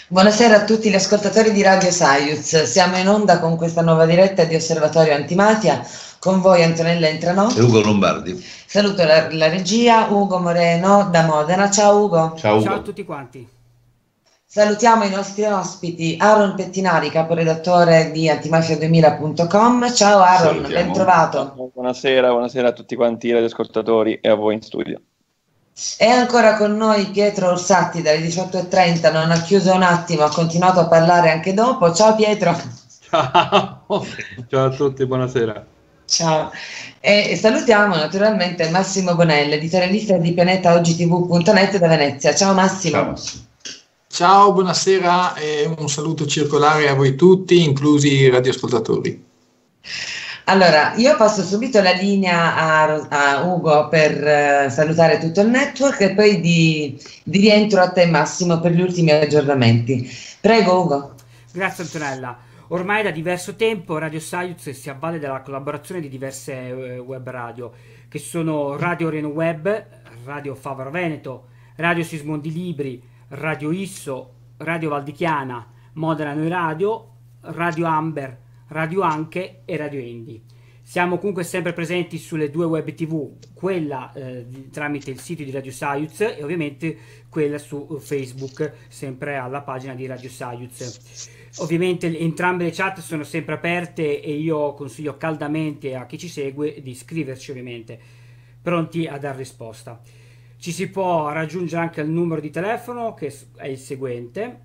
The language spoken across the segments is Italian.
Buonasera a tutti gli ascoltatori di Radio Saiuz. Siamo in onda con questa nuova diretta di Osservatorio Antimafia. Con voi Antonella Entranò e Ugo Lombardi. Saluto la regia, Ugo Moreno da Modena. Ciao Ugo. Ciao Ugo. Ciao a tutti quanti. Salutiamo i nostri ospiti, Aaron Pettinari, caporedattore di antimafia2000.com. Ciao Aaron, ben trovato. Buonasera a tutti quanti i radioascoltatori e a voi in studio. È ancora con noi Pietro Orsatti dalle 18:30, non ha chiuso un attimo, ha continuato a parlare anche dopo. Ciao Pietro. Ciao, ciao a tutti, buonasera. Ciao. E salutiamo naturalmente Massimo Bonella, editorialista di pianetaogtv.net da Venezia. Ciao Massimo. Ciao, buonasera e un saluto circolare a voi tutti, inclusi i radioascoltatori. Allora, io passo subito la linea a Ugo per salutare tutto il network e poi di rientro a te Massimo per gli ultimi aggiornamenti. Prego Ugo. Grazie Antonella. Ormai da diverso tempo Radio Saiuz si avvale della collaborazione di diverse web radio, che sono Radio Reno Web, Radio Favaro Veneto, Radio Sismondi Libri, Radio Isso, Radio Valdichiana, Modena Noi Radio, Radio Amber, Radio Anche e Radio Indie. Siamo comunque sempre presenti sulle due web tv, quella tramite il sito di Radio Saiuz e ovviamente quella su Facebook, sempre alla pagina di Radio Saiuz. Ovviamente entrambe le chat sono sempre aperte e io consiglio caldamente a chi ci segue di iscriverci, ovviamente, pronti a dar risposta. Ci si può raggiungere anche al numero di telefono che è il seguente: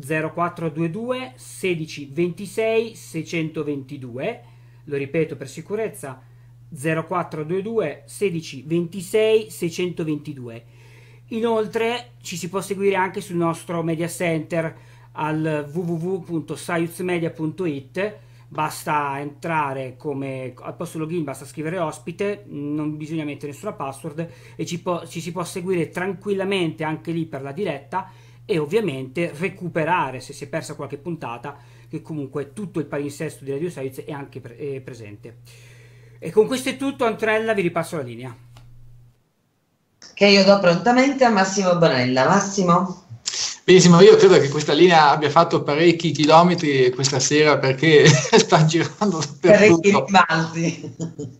0422 16 26 622. Lo ripeto per sicurezza: 0422 16 26 622. Inoltre ci si può seguire anche sul nostro media center al www.saiuzmedia.it. Basta entrare al posto login, basta scrivere ospite, non bisogna mettere nessuna password e ci si può seguire tranquillamente anche lì per la diretta e ovviamente recuperare se si è persa qualche puntata, che comunque tutto il palinsesto di Radio Saiuz è anche presente. E con questo è tutto, Antonella, vi ripasso la linea. Che io do prontamente a Massimo Bonella. Massimo? Benissimo, io credo che questa linea abbia fatto parecchi chilometri questa sera perché sta girando parecchi rimbalzi.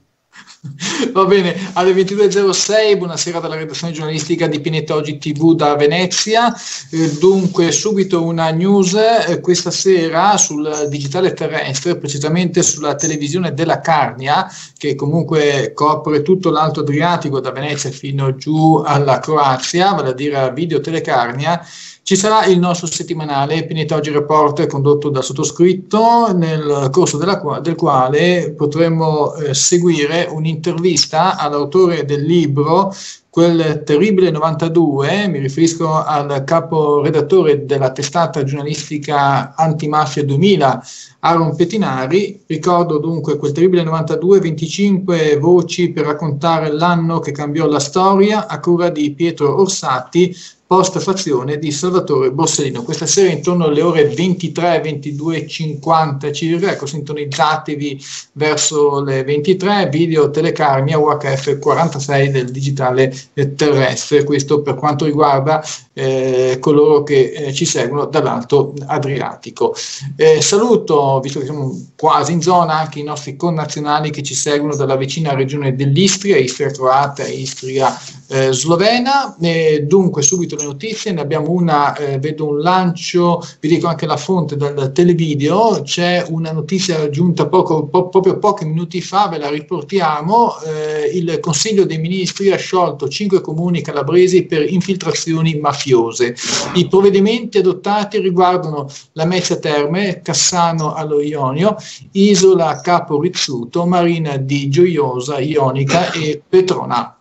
Va bene, alle 22.06, buonasera dalla redazione giornalistica di Pineta Oggi TV da Venezia. Dunque, subito una news questa sera sul digitale terrestre, precisamente sulla televisione della Carnia, che comunque copre tutto l'Alto Adriatico da Venezia fino giù alla Croazia, vale a dire Video Telecarnia. Ci sarà il nostro settimanale Pineta Oggi Report condotto dal sottoscritto, nel corso del quale potremo seguire un'intervista all'autore del libro Quel terribile 92, mi riferisco al caporedattore della testata giornalistica Antimafia 2000, Aaron Pettinari. Ricordo dunque Quel terribile 92, 25 voci per raccontare l'anno che cambiò la storia, a cura di Pietro Orsatti, post-fazione di Salvatore Borsellino. Questa sera intorno alle ore 23, 22.50 circa, ecco, sintonizzatevi verso le 23, Video Telecarnia UHF 46 del digitale terrestre. Questo per quanto riguarda coloro che ci seguono dall'Alto Adriatico. Saluto, visto che siamo quasi in zona, anche i nostri connazionali che ci seguono dalla vicina regione dell'Istria, Istria croata e Istria slovena. Dunque subito le notizie, ne abbiamo una, vedo un lancio, vi dico anche la fonte dal televideo, c'è una notizia giunta proprio pochi minuti fa, ve la riportiamo. Il Consiglio dei Ministri ha sciolto 5 comuni calabresi per infiltrazioni mafiose. I provvedimenti adottati riguardano Lamezia Terme, Cassano allo Ionio, Isola Capo Rizzuto, Marina di Gioiosa Ionica e Petronà.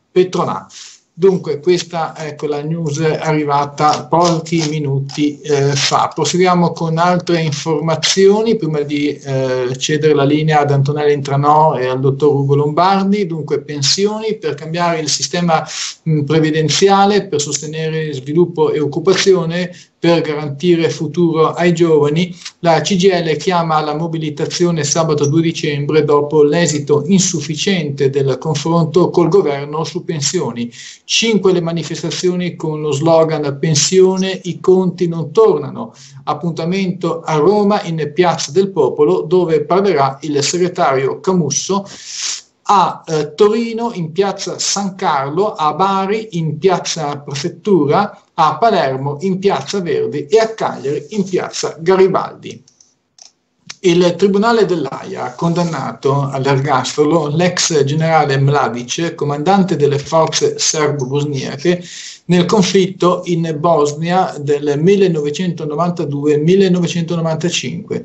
Dunque questa ecco la news arrivata pochi minuti fa. Proseguiamo con altre informazioni prima di cedere la linea ad Antonella Entranò e al dottor Ugo Lombardi. Dunque pensioni: per cambiare il sistema previdenziale, per sostenere sviluppo e occupazione, per garantire futuro ai giovani. La CGIL chiama alla mobilitazione sabato 2 dicembre dopo l'esito insufficiente del confronto col governo su pensioni. 5 le manifestazioni con lo slogan "Pensione, i conti non tornano". Appuntamento a Roma in Piazza del Popolo, dove parlerà il segretario Camusso, a Torino in Piazza San Carlo, a Bari in Piazza Prefettura, a Palermo in Piazza Verdi e a Cagliari in Piazza Garibaldi. Il Tribunale dell'Aia ha condannato all'ergastolo l'ex generale Mladic, comandante delle forze serbo-bosniache nel conflitto in Bosnia del 1992-1995.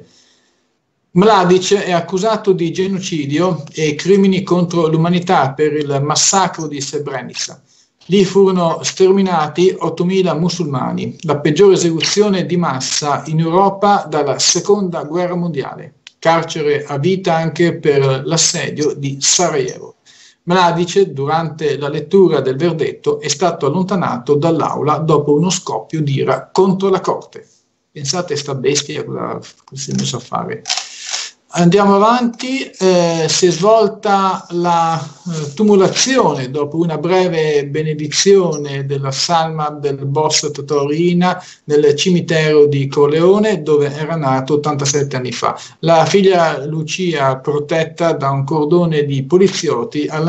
Mladic è accusato di genocidio e crimini contro l'umanità per il massacro di Srebrenica. Lì furono sterminati 8.000 musulmani, la peggiore esecuzione di massa in Europa dalla Seconda Guerra Mondiale. Carcere a vita anche per l'assedio di Sarajevo. Mladic, durante la lettura del verdetto, è stato allontanato dall'aula dopo uno scoppio d'ira contro la corte. Pensate a sta bestia cosa si è messo a fare. Andiamo avanti, si è svolta la tumulazione dopo una breve benedizione della salma del boss Totò Riina nel cimitero di Corleone, dove era nato 87 anni fa. La figlia Lucia, protetta da un cordone di poliziotti, ha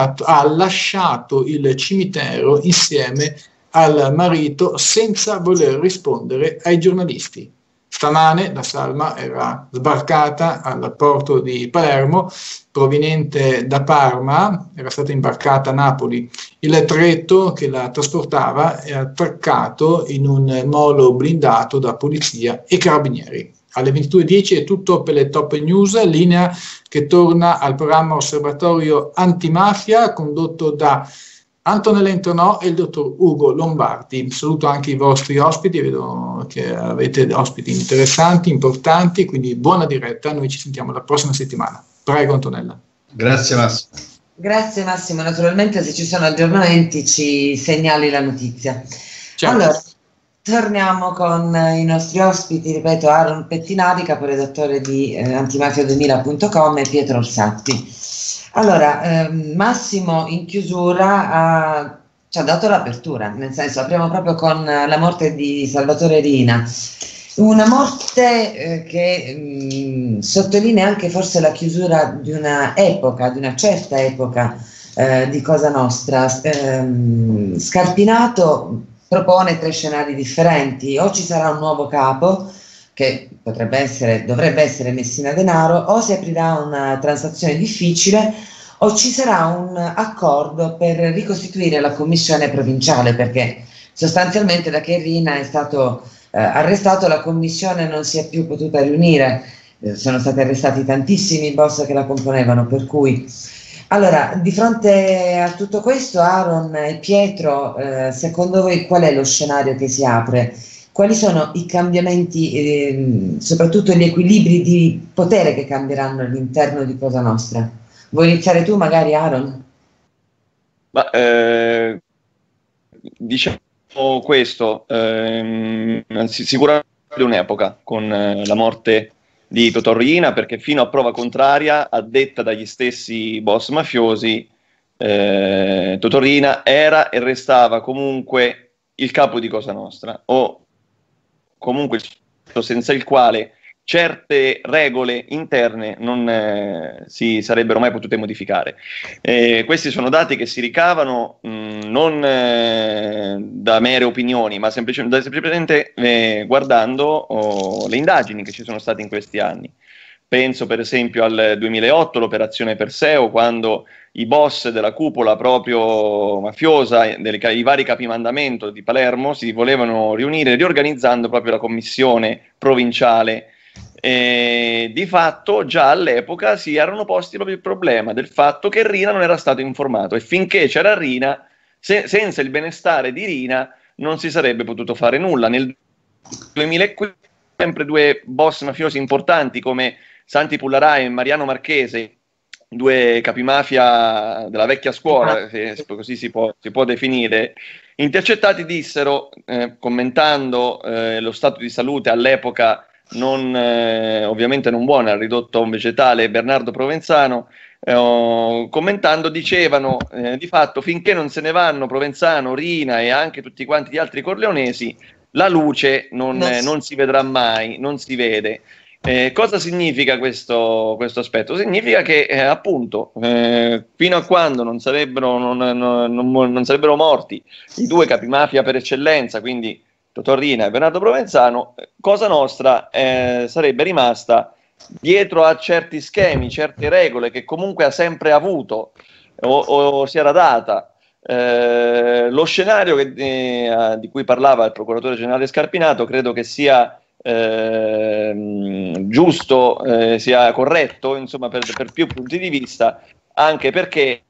lasciato il cimitero insieme al marito senza voler rispondere ai giornalisti. Stamane la salma era sbarcata al porto di Palermo, proveniente da Parma, era stata imbarcata a Napoli. Il traghetto che la trasportava è attraccato in un molo blindato da polizia e carabinieri. Alle 22:10 è tutto per le top news, linea che torna al programma Osservatorio Antimafia, condotto da Antonella Intronò e il dottor Ugo Lombardi. Saluto anche i vostri ospiti, vedo che avete ospiti interessanti, importanti, quindi buona diretta, noi ci sentiamo la prossima settimana. Prego Antonella. Grazie Massimo. Grazie Massimo, naturalmente se ci sono aggiornamenti ci segnali la notizia. Certo. Allora, torniamo con i nostri ospiti, ripeto, Aaron Pettinari, caporedattore di antimafia2000.com e Pietro Orsatti. Allora, Massimo in chiusura ci ha dato l'apertura, nel senso apriamo proprio con la morte di Salvatore Riina, una morte che sottolinea anche forse la chiusura di una epoca, di una certa epoca di Cosa Nostra. Scarpinato propone 3 scenari differenti: o ci sarà un nuovo capo, che dovrebbe essere Messina Denaro, o si aprirà una transazione difficile, o ci sarà un accordo per ricostituire la commissione provinciale, perché sostanzialmente da che Riina è stato arrestato la commissione non si è più potuta riunire, sono stati arrestati tantissimi boss che la componevano, per cui allora, di fronte a tutto questo, Aaron e Pietro, secondo voi qual è lo scenario che si apre? Quali sono i cambiamenti, soprattutto gli equilibri di potere che cambieranno all'interno di Cosa Nostra? Vuoi iniziare tu magari, Aaron? Ma, diciamo questo, sicuramente un'epoca con la morte di Totò Riina, perché fino a prova contraria, a detta dagli stessi boss mafiosi, Totò Riina era e restava comunque il capo di Cosa Nostra, o comunque senza il quale certe regole interne non si sarebbero mai potute modificare. Questi sono dati che si ricavano non da mere opinioni, ma semplicemente guardando le indagini che ci sono state in questi anni. Penso per esempio al 2008, l'operazione Perseo, quando i boss della cupola proprio mafiosa, i vari capimandamento di Palermo, si volevano riunire riorganizzando proprio la commissione provinciale. Di fatto già all'epoca si erano posti proprio il problema del fatto che Riina non era stato informato, e finché c'era Riina, senza il benestare di Riina non si sarebbe potuto fare nulla. Nel 2015 sempre 2 boss mafiosi importanti come Santi Pullarai e Mariano Marchese, 2 capimafia della vecchia scuola, se così si può definire, intercettati dissero, commentando lo stato di salute all'epoca ovviamente non buono, era ridotto a un vegetale, Bernardo Provenzano, commentando dicevano di fatto finché non se ne vanno Provenzano, Rina e anche tutti quanti gli altri corleonesi, la luce non si vedrà mai, non si vede. Cosa significa questo aspetto? Significa che appunto fino a quando non sarebbero morti i due capimafia per eccellenza, quindi Totò Riina e Bernardo Provenzano, Cosa Nostra sarebbe rimasta dietro a certi schemi, certe regole che comunque ha sempre avuto o si era data. Lo scenario di cui parlava il procuratore generale Scarpinato credo che sia giusto, sia corretto, insomma, per più punti di vista, anche perché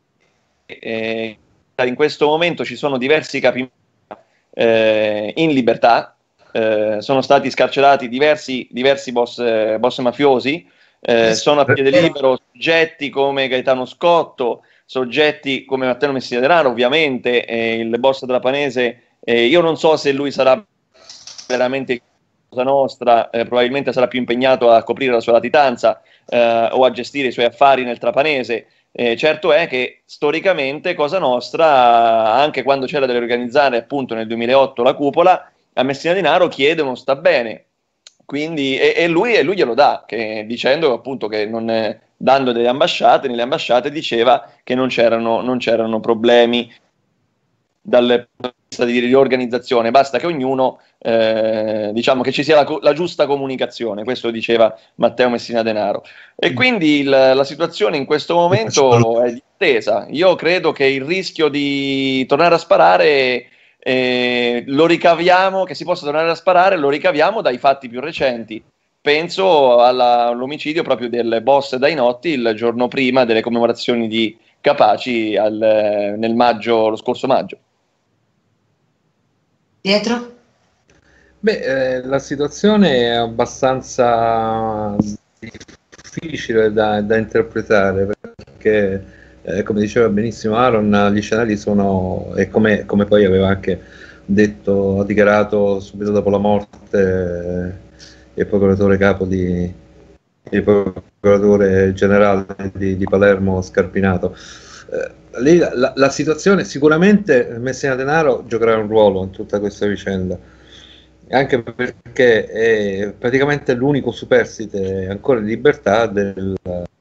in questo momento ci sono diversi capi in libertà, sono stati scarcerati diversi boss mafiosi, sono a piede libero soggetti come Gaetano Scotto, soggetti come Matteo Messina Denaro, ovviamente il boss della Panese, io non so se lui sarà veramente Cosa Nostra, probabilmente sarà più impegnato a coprire la sua latitanza o a gestire i suoi affari nel Trapanese. Certo è che storicamente Cosa Nostra, anche quando c'era da riorganizzare appunto nel 2008 la cupola, a Messina Denaro chiede uno sta bene, quindi, e lui glielo dà, dicendo appunto che dando nelle ambasciate diceva che non c'erano problemi dal punto di vista di riorganizzazione, basta che ognuno diciamo che ci sia la giusta comunicazione, questo diceva Matteo Messina Denaro, e quindi la situazione in questo momento è di attesa. Io credo che il rischio di tornare a sparare lo ricaviamo, che si possa tornare a sparare, lo ricaviamo dai fatti più recenti. Penso all'omicidio proprio del boss Dainotti il giorno prima delle commemorazioni di Capaci lo scorso maggio. Pietro? La situazione è abbastanza difficile da interpretare, perché come diceva benissimo Aaron, gli scenari sono, e come poi aveva anche detto, ha dichiarato subito dopo la morte il procuratore il procuratore generale di Palermo Scarpinato. Lì la situazione, sicuramente Messina Denaro giocherà un ruolo in tutta questa vicenda, anche perché è praticamente l'unico superstite ancora in libertà del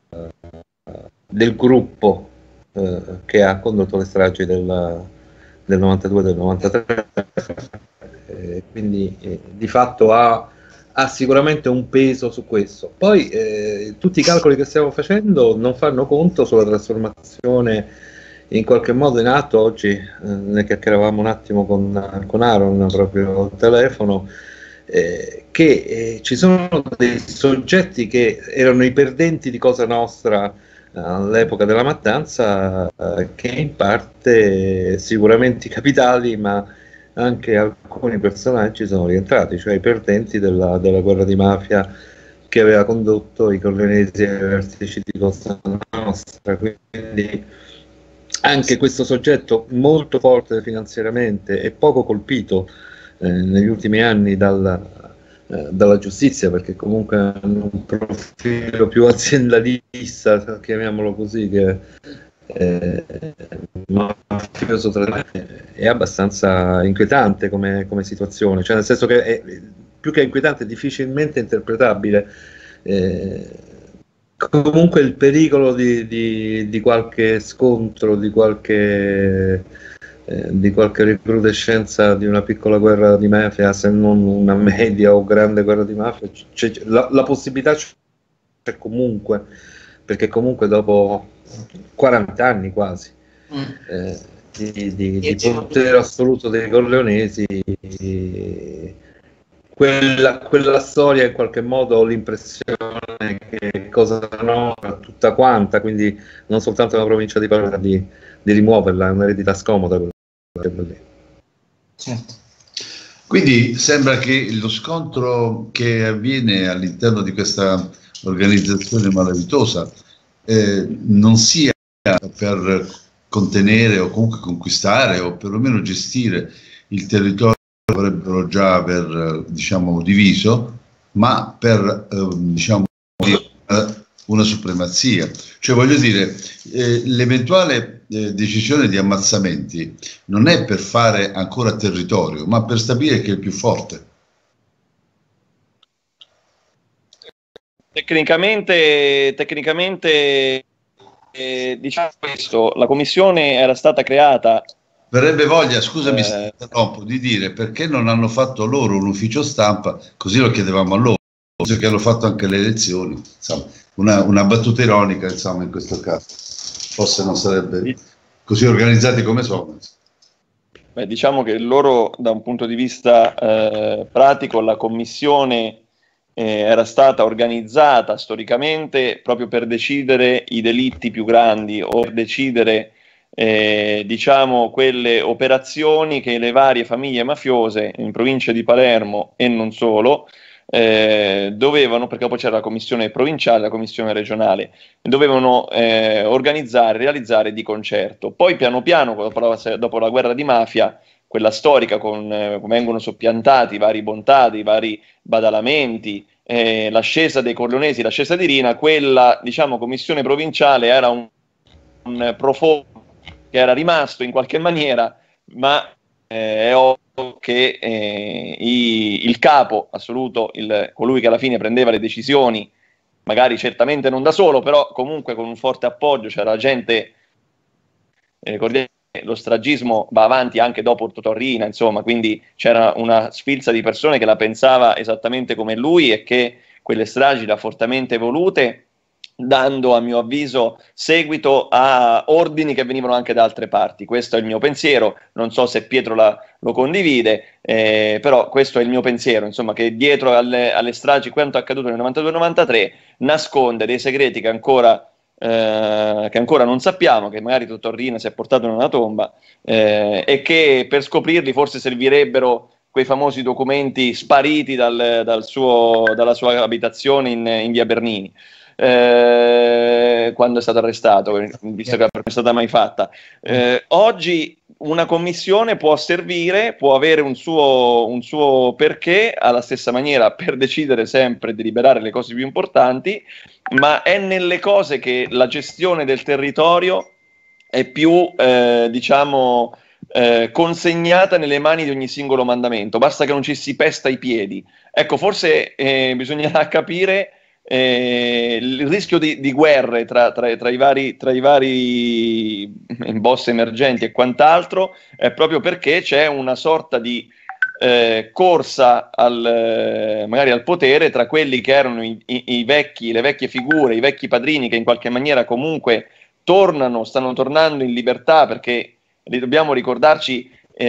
gruppo che ha condotto le stragi del 92 e del 93, quindi di fatto ha sicuramente un peso su questo. Poi tutti i calcoli che stiamo facendo non fanno conto sulla trasformazione in qualche modo in atto. Oggi ne chiacchieravamo un attimo con Aaron proprio al telefono, che ci sono dei soggetti che erano i perdenti di Cosa Nostra all'epoca della mattanza, che in parte sicuramente i capitali, ma anche alcuni personaggi sono rientrati, cioè i perdenti della guerra di mafia che aveva condotto i corleonesi ai vertici di Cosa Nostra. Quindi anche questo soggetto molto forte finanziariamente e poco colpito negli ultimi anni dalla giustizia, perché comunque hanno un profilo più aziendalista, chiamiamolo così, che mafioso, è abbastanza inquietante come situazione, cioè nel senso che è, più che inquietante, difficilmente interpretabile. Comunque il pericolo di qualche scontro, di qualche recrudescenza di una piccola guerra di mafia, se non una media o grande guerra di mafia, la possibilità c'è comunque, perché comunque dopo 40 anni quasi di potere assoluto dei corleonesi, quella storia in qualche modo ho l'impressione che Cosa Nostra tutta quanta, quindi non soltanto la provincia di Palermo, di rimuoverla, è un'eredità scomoda quella lì. Certo. Quindi sembra che lo scontro che avviene all'interno di questa organizzazione malavitosa non sia per contenere o comunque conquistare o perlomeno gestire il territorio che dovrebbero già aver diciamo diviso, ma per diciamo una supremazia. Cioè voglio dire, l'eventuale decisione di ammazzamenti non è per fare ancora territorio, ma per stabilire che è il più forte. Tecnicamente diciamo questo, la commissione era stata creata. Verrebbe voglia, scusami se interrompo, di dire perché non hanno fatto loro un ufficio stampa, così lo chiedevamo a loro, così che hanno fatto anche le elezioni, insomma, una battuta ironica, insomma, in questo caso, forse non sarebbe così organizzati come sono. Beh, diciamo che loro, da un punto di vista pratico, la commissione era stata organizzata storicamente proprio per decidere i delitti più grandi o per decidere diciamo quelle operazioni che le varie famiglie mafiose in provincia di Palermo e non solo dovevano, perché poi c'era la commissione provinciale, la commissione regionale, dovevano organizzare, realizzare di concerto. Poi piano piano, dopo la guerra di mafia, quella storica, vengono soppiantati i vari bontadi, i vari badalamenti, l'ascesa dei Corleonesi, l'ascesa di Rina, quella diciamo commissione provinciale era un profondo che era rimasto in qualche maniera, ma è ovvio che il capo assoluto, colui che alla fine prendeva le decisioni, magari certamente non da solo, però comunque con un forte appoggio, c'era gente, ricordiamo che lo stragismo va avanti anche dopo Totorrina, insomma, quindi c'era una sfilza di persone che la pensava esattamente come lui e che quelle stragi le ha fortemente volute, dando a mio avviso seguito a ordini che venivano anche da altre parti. Questo è il mio pensiero, non so se Pietro lo condivide, però questo è il mio pensiero, insomma, che dietro alle stragi, quanto accaduto nel 92-93, nasconde dei segreti che ancora non sappiamo, che magari Totorrina si è portato in una tomba, e che per scoprirli forse servirebbero quei famosi documenti spariti dalla sua abitazione in via Bernini. Quando è stato arrestato, visto che non è stata mai fatta. Oggi una commissione può servire, può avere un suo perché, alla stessa maniera per decidere sempre di liberare le cose più importanti, ma è nelle cose che la gestione del territorio è più diciamo consegnata nelle mani di ogni singolo mandamento, basta che non ci si pesta i piedi. Ecco, forse bisognerà capire il rischio di guerre tra i vari boss emergenti e quant'altro è proprio perché c'è una sorta di corsa magari al potere tra quelli che erano le vecchie figure, i vecchi padrini che in qualche maniera comunque stanno tornando in libertà, perché dobbiamo ricordarci,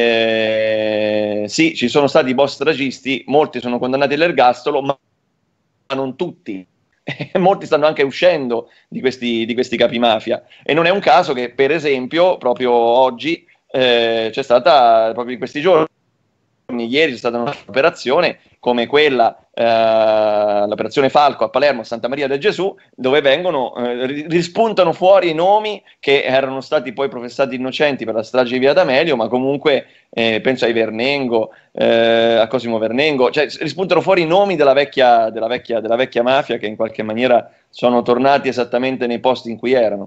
sì, ci sono stati boss stragisti, molti sono condannati all'ergastolo, ma non tutti. Molti stanno anche uscendo di questi capi mafia, e non è un caso che per esempio proprio oggi c'è stata, proprio in questi giorni, ieri c'è stata un'operazione come quella, l'operazione Falco a Palermo, a Santa Maria del Gesù, dove rispuntano fuori i nomi che erano stati poi professati innocenti per la strage di Via D'Amelio, ma comunque penso ai Vernengo, a Cosimo Vernengo, cioè rispuntano fuori i nomi della vecchia mafia, che in qualche maniera sono tornati esattamente nei posti in cui erano.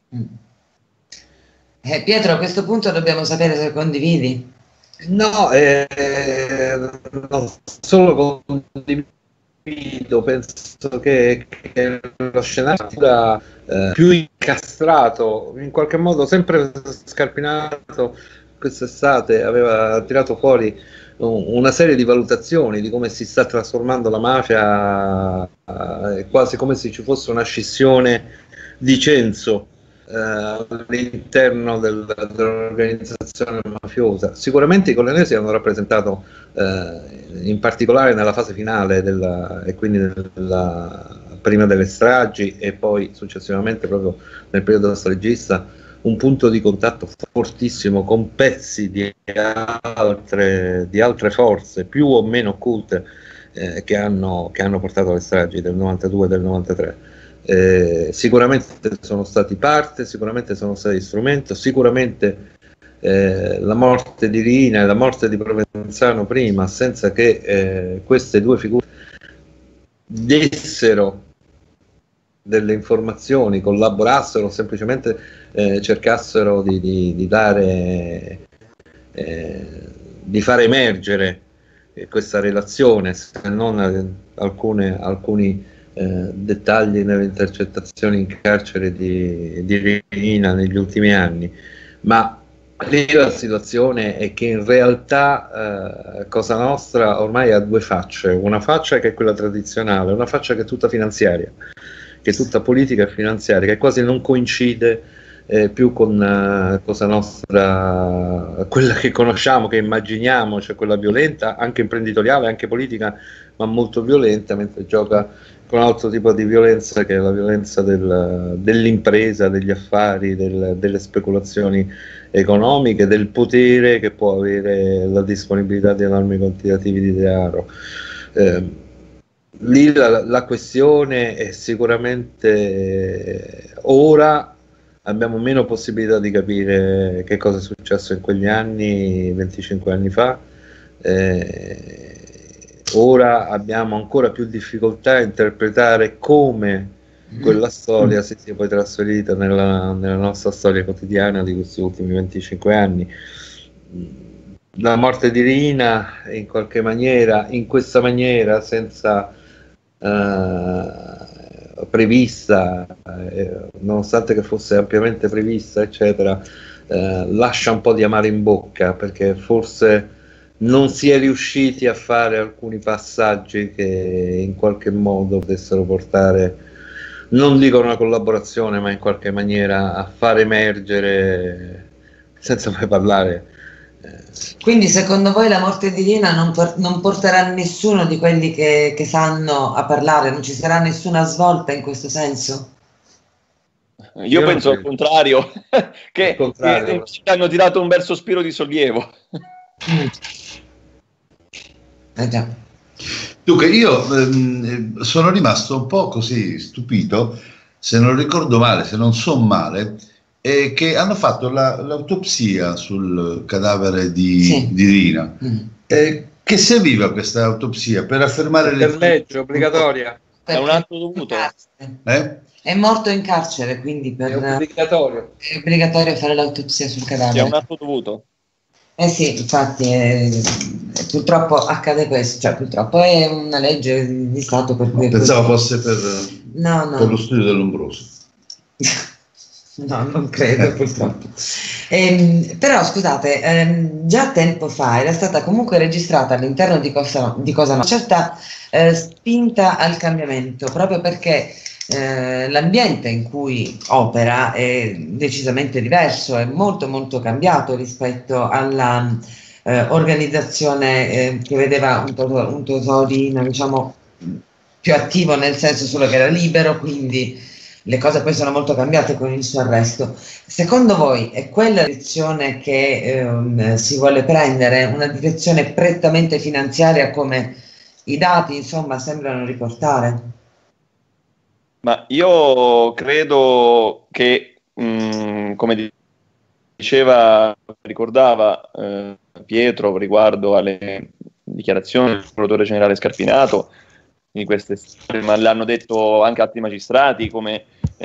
Pietro, a questo punto dobbiamo sapere se condividi. No, non solo condivido, penso che lo scenario sia più incastrato, in qualche modo sempre Scarpinato quest'estate aveva tirato fuori una serie di valutazioni di come si sta trasformando la mafia, quasi come se ci fosse una scissione di censo all'interno dell'organizzazione mafiosa. Sicuramente i corleonesi hanno rappresentato, in particolare nella fase finale e quindi prima delle stragi e poi successivamente proprio nel periodo stragista, un punto di contatto fortissimo con pezzi di altre forze più o meno occulte che hanno portato alle stragi del 92 e del 93. Sicuramente sono stati parte, sicuramente sono stati strumento, sicuramente la morte di Riina e la morte di Provenzano prima, senza che queste due figure dessero delle informazioni, collaborassero, semplicemente cercassero di dare, di far emergere questa relazione, se non alcuni dettagli nelle intercettazioni in carcere di Riina negli ultimi anni. Ma lì la situazione è che in realtà Cosa Nostra ormai ha due facce, una faccia che è quella tradizionale, una faccia che è tutta finanziaria, che è tutta politica e finanziaria, che quasi non coincide più con Cosa Nostra, quella che conosciamo, che immaginiamo, cioè quella violenta, anche imprenditoriale, anche politica, ma molto violenta, mentre gioca con un altro tipo di violenza, che è la violenza dell'impresa, degli affari, delle speculazioni economiche, del potere che può avere la disponibilità di enormi quantitativi di denaro. Lì la questione è sicuramente ora abbiamo meno possibilità di capire che cosa è successo in quegli anni, 25 anni fa. Ora abbiamo ancora più difficoltà a interpretare come quella storia si sia poi trasferita nella nostra storia quotidiana di questi ultimi 25 anni. La morte di Riina in qualche maniera, in questa maniera, senza prevista, nonostante che fosse ampiamente prevista, eccetera, lascia un po' di amaro in bocca, perché forse non si è riusciti a fare alcuni passaggi che in qualche modo potessero portare, non dico una collaborazione, ma in qualche maniera a far emergere, senza mai parlare. Quindi secondo voi la morte di Riina non porterà nessuno di quelli che sanno a parlare, non ci sarà nessuna svolta in questo senso? Io penso al contrario, che hanno tirato un bel sospiro di sollievo. Già. Dunque, io sono rimasto un po' così stupito, se non ricordo male, se non so male, che hanno fatto l'autopsia sul cadavere di Riina. Che serviva questa autopsia? Per affermare per legge obbligatoria. È un atto dovuto. È morto in carcere, quindi è obbligatorio. È obbligatorio fare l'autopsia sul cadavere. È un atto dovuto. Sì, infatti purtroppo accade questo, cioè purtroppo è una legge di Stato per cui... Pensavo fosse per lo studio del Lombroso. No, non credo purtroppo. Però scusate, già tempo fa era stata comunque registrata all'interno di Cosa Nostra una certa spinta al cambiamento, proprio perché l'ambiente in cui opera è decisamente diverso, è molto molto cambiato rispetto alla organizzazione che vedeva un Totò Riina, diciamo, più attivo, nel senso solo che era libero, quindi le cose poi sono molto cambiate con il suo arresto. Secondo voi è quella direzione che si vuole prendere, una direzione prettamente finanziaria come i dati insomma sembrano riportare? Ma io credo che, come ricordava Pietro riguardo alle dichiarazioni del procuratore generale Scarpinato, di queste storie, ma l'hanno detto anche altri magistrati come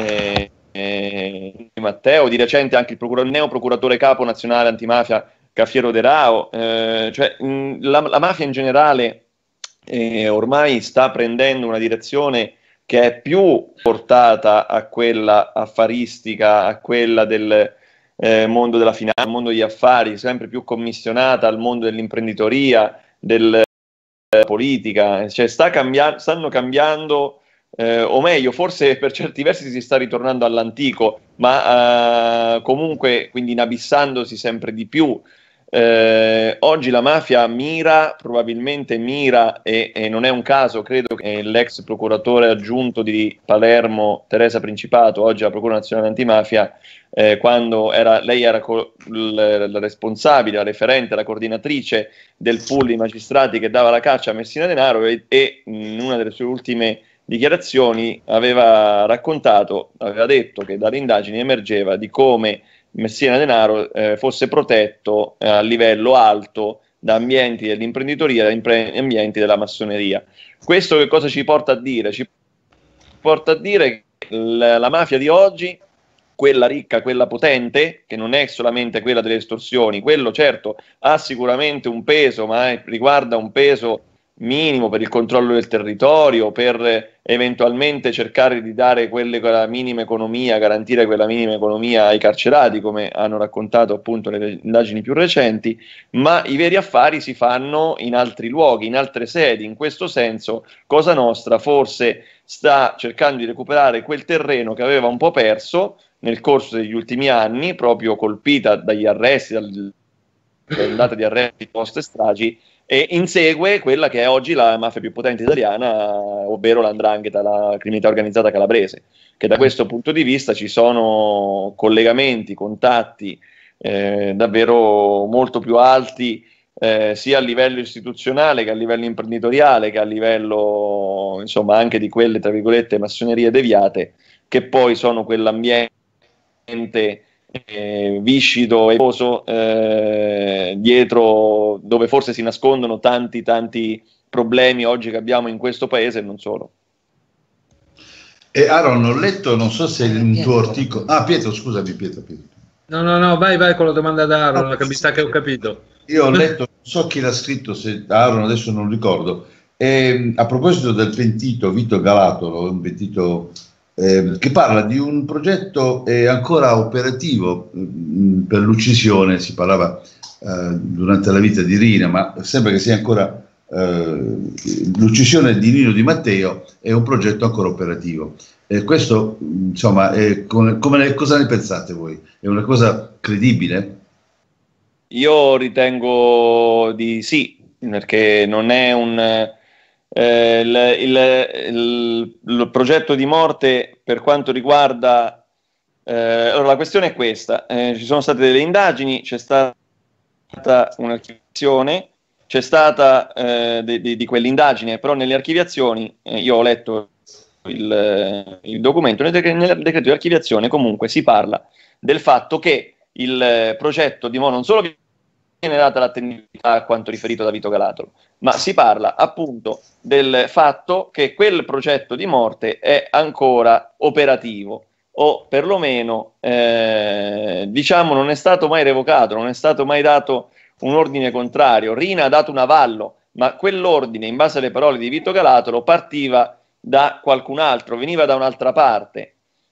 Matteo, di recente anche il neo procuratore capo nazionale antimafia Cafiero De Rao, cioè la mafia in generale ormai sta prendendo una direzione che è più portata a quella affaristica, a quella del mondo della finanza, al mondo degli affari, sempre più commissionata al mondo dell'imprenditoria, della politica, cioè stanno cambiando, o meglio, forse per certi versi si sta ritornando all'antico, ma comunque quindi inabissandosi sempre di più. Oggi la mafia probabilmente mira, e non è un caso, credo che l'ex procuratore aggiunto di Palermo, Teresa Principato, oggi la Procura Nazionale Antimafia, quando lei era la responsabile, la referente, la coordinatrice del pool di magistrati che dava la caccia a Messina Denaro, e in una delle sue ultime dichiarazioni aveva detto che dalle indagini emergeva di come Messina Denaro fosse protetto a livello alto da ambienti dell'imprenditoria, da ambienti della massoneria. Questo che cosa ci porta a dire? Ci porta a dire che la mafia di oggi, quella ricca, quella potente, che non è solamente quella delle estorsioni, quello certo ha sicuramente un peso, ma riguarda un peso minimo per il controllo del territorio, per eventualmente cercare di dare quella minima economia, garantire quella minima economia ai carcerati, come hanno raccontato appunto le indagini più recenti, ma i veri affari si fanno in altri luoghi, in altre sedi. In questo senso Cosa Nostra forse sta cercando di recuperare quel terreno che aveva un po' perso nel corso degli ultimi anni, proprio colpita dagli arresti, dall'ondata di arresti post-stragi, e insegue quella che è oggi la mafia più potente italiana, ovvero l''ndrangheta, la criminalità organizzata calabrese, che da questo punto di vista ci sono collegamenti, contatti davvero molto più alti, sia a livello istituzionale che a livello imprenditoriale, che a livello insomma anche di quelle tra virgolette massonerie deviate, che poi sono quell'ambiente viscido e poso dietro, dove forse si nascondono tanti problemi oggi che abbiamo in questo paese e non solo. E Aaron, ho letto, non so se il tuo articolo... Pietro, scusami Pietro. No, vai con la domanda da Aaron, mi sa che ho capito. Io ho letto, non so chi l'ha scritto, se Aaron adesso non ricordo, a proposito del pentito Vito Galatolo, un pentito che parla di un progetto ancora operativo per l'uccisione, si parlava durante la vita di Rina, ma sembra che sia ancora l'uccisione di Nino Di Matteo, è un progetto ancora operativo. Questo, insomma, cosa ne pensate voi? È una cosa credibile? Io ritengo di sì, perché non è il progetto di morte per quanto riguarda... allora, la questione è questa, ci sono state delle indagini, c'è stata un'archiviazione, c'è stata di quell'indagine, però nelle archiviazioni, io ho letto il documento, nel decreto di archiviazione comunque si parla del fatto che il progetto di morte non solo viene data l'attendibilità a quanto riferito da Vito Galatolo, ma si parla appunto del fatto che quel progetto di morte è ancora operativo, o perlomeno diciamo non è stato mai revocato, non è stato mai dato un ordine contrario. Rina ha dato un avallo, ma quell'ordine, in base alle parole di Vito Galatolo, partiva da qualcun altro, veniva da un'altra parte.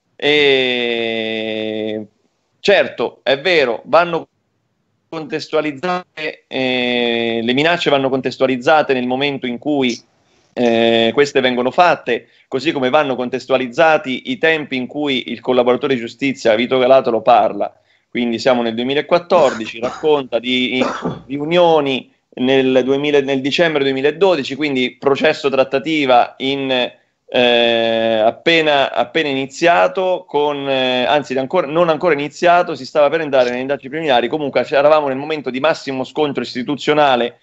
E certo, è vero, vanno contestualizzate, le minacce vanno contestualizzate nel momento in cui queste vengono fatte, così come vanno contestualizzati i tempi in cui il collaboratore di giustizia Vito Galatolo parla. Quindi siamo nel 2014, racconta di unioni nel dicembre 2012, quindi processo trattativa appena iniziato, anzi non ancora iniziato, si stava per andare nelle indagini preliminari. Comunque eravamo nel momento di massimo scontro istituzionale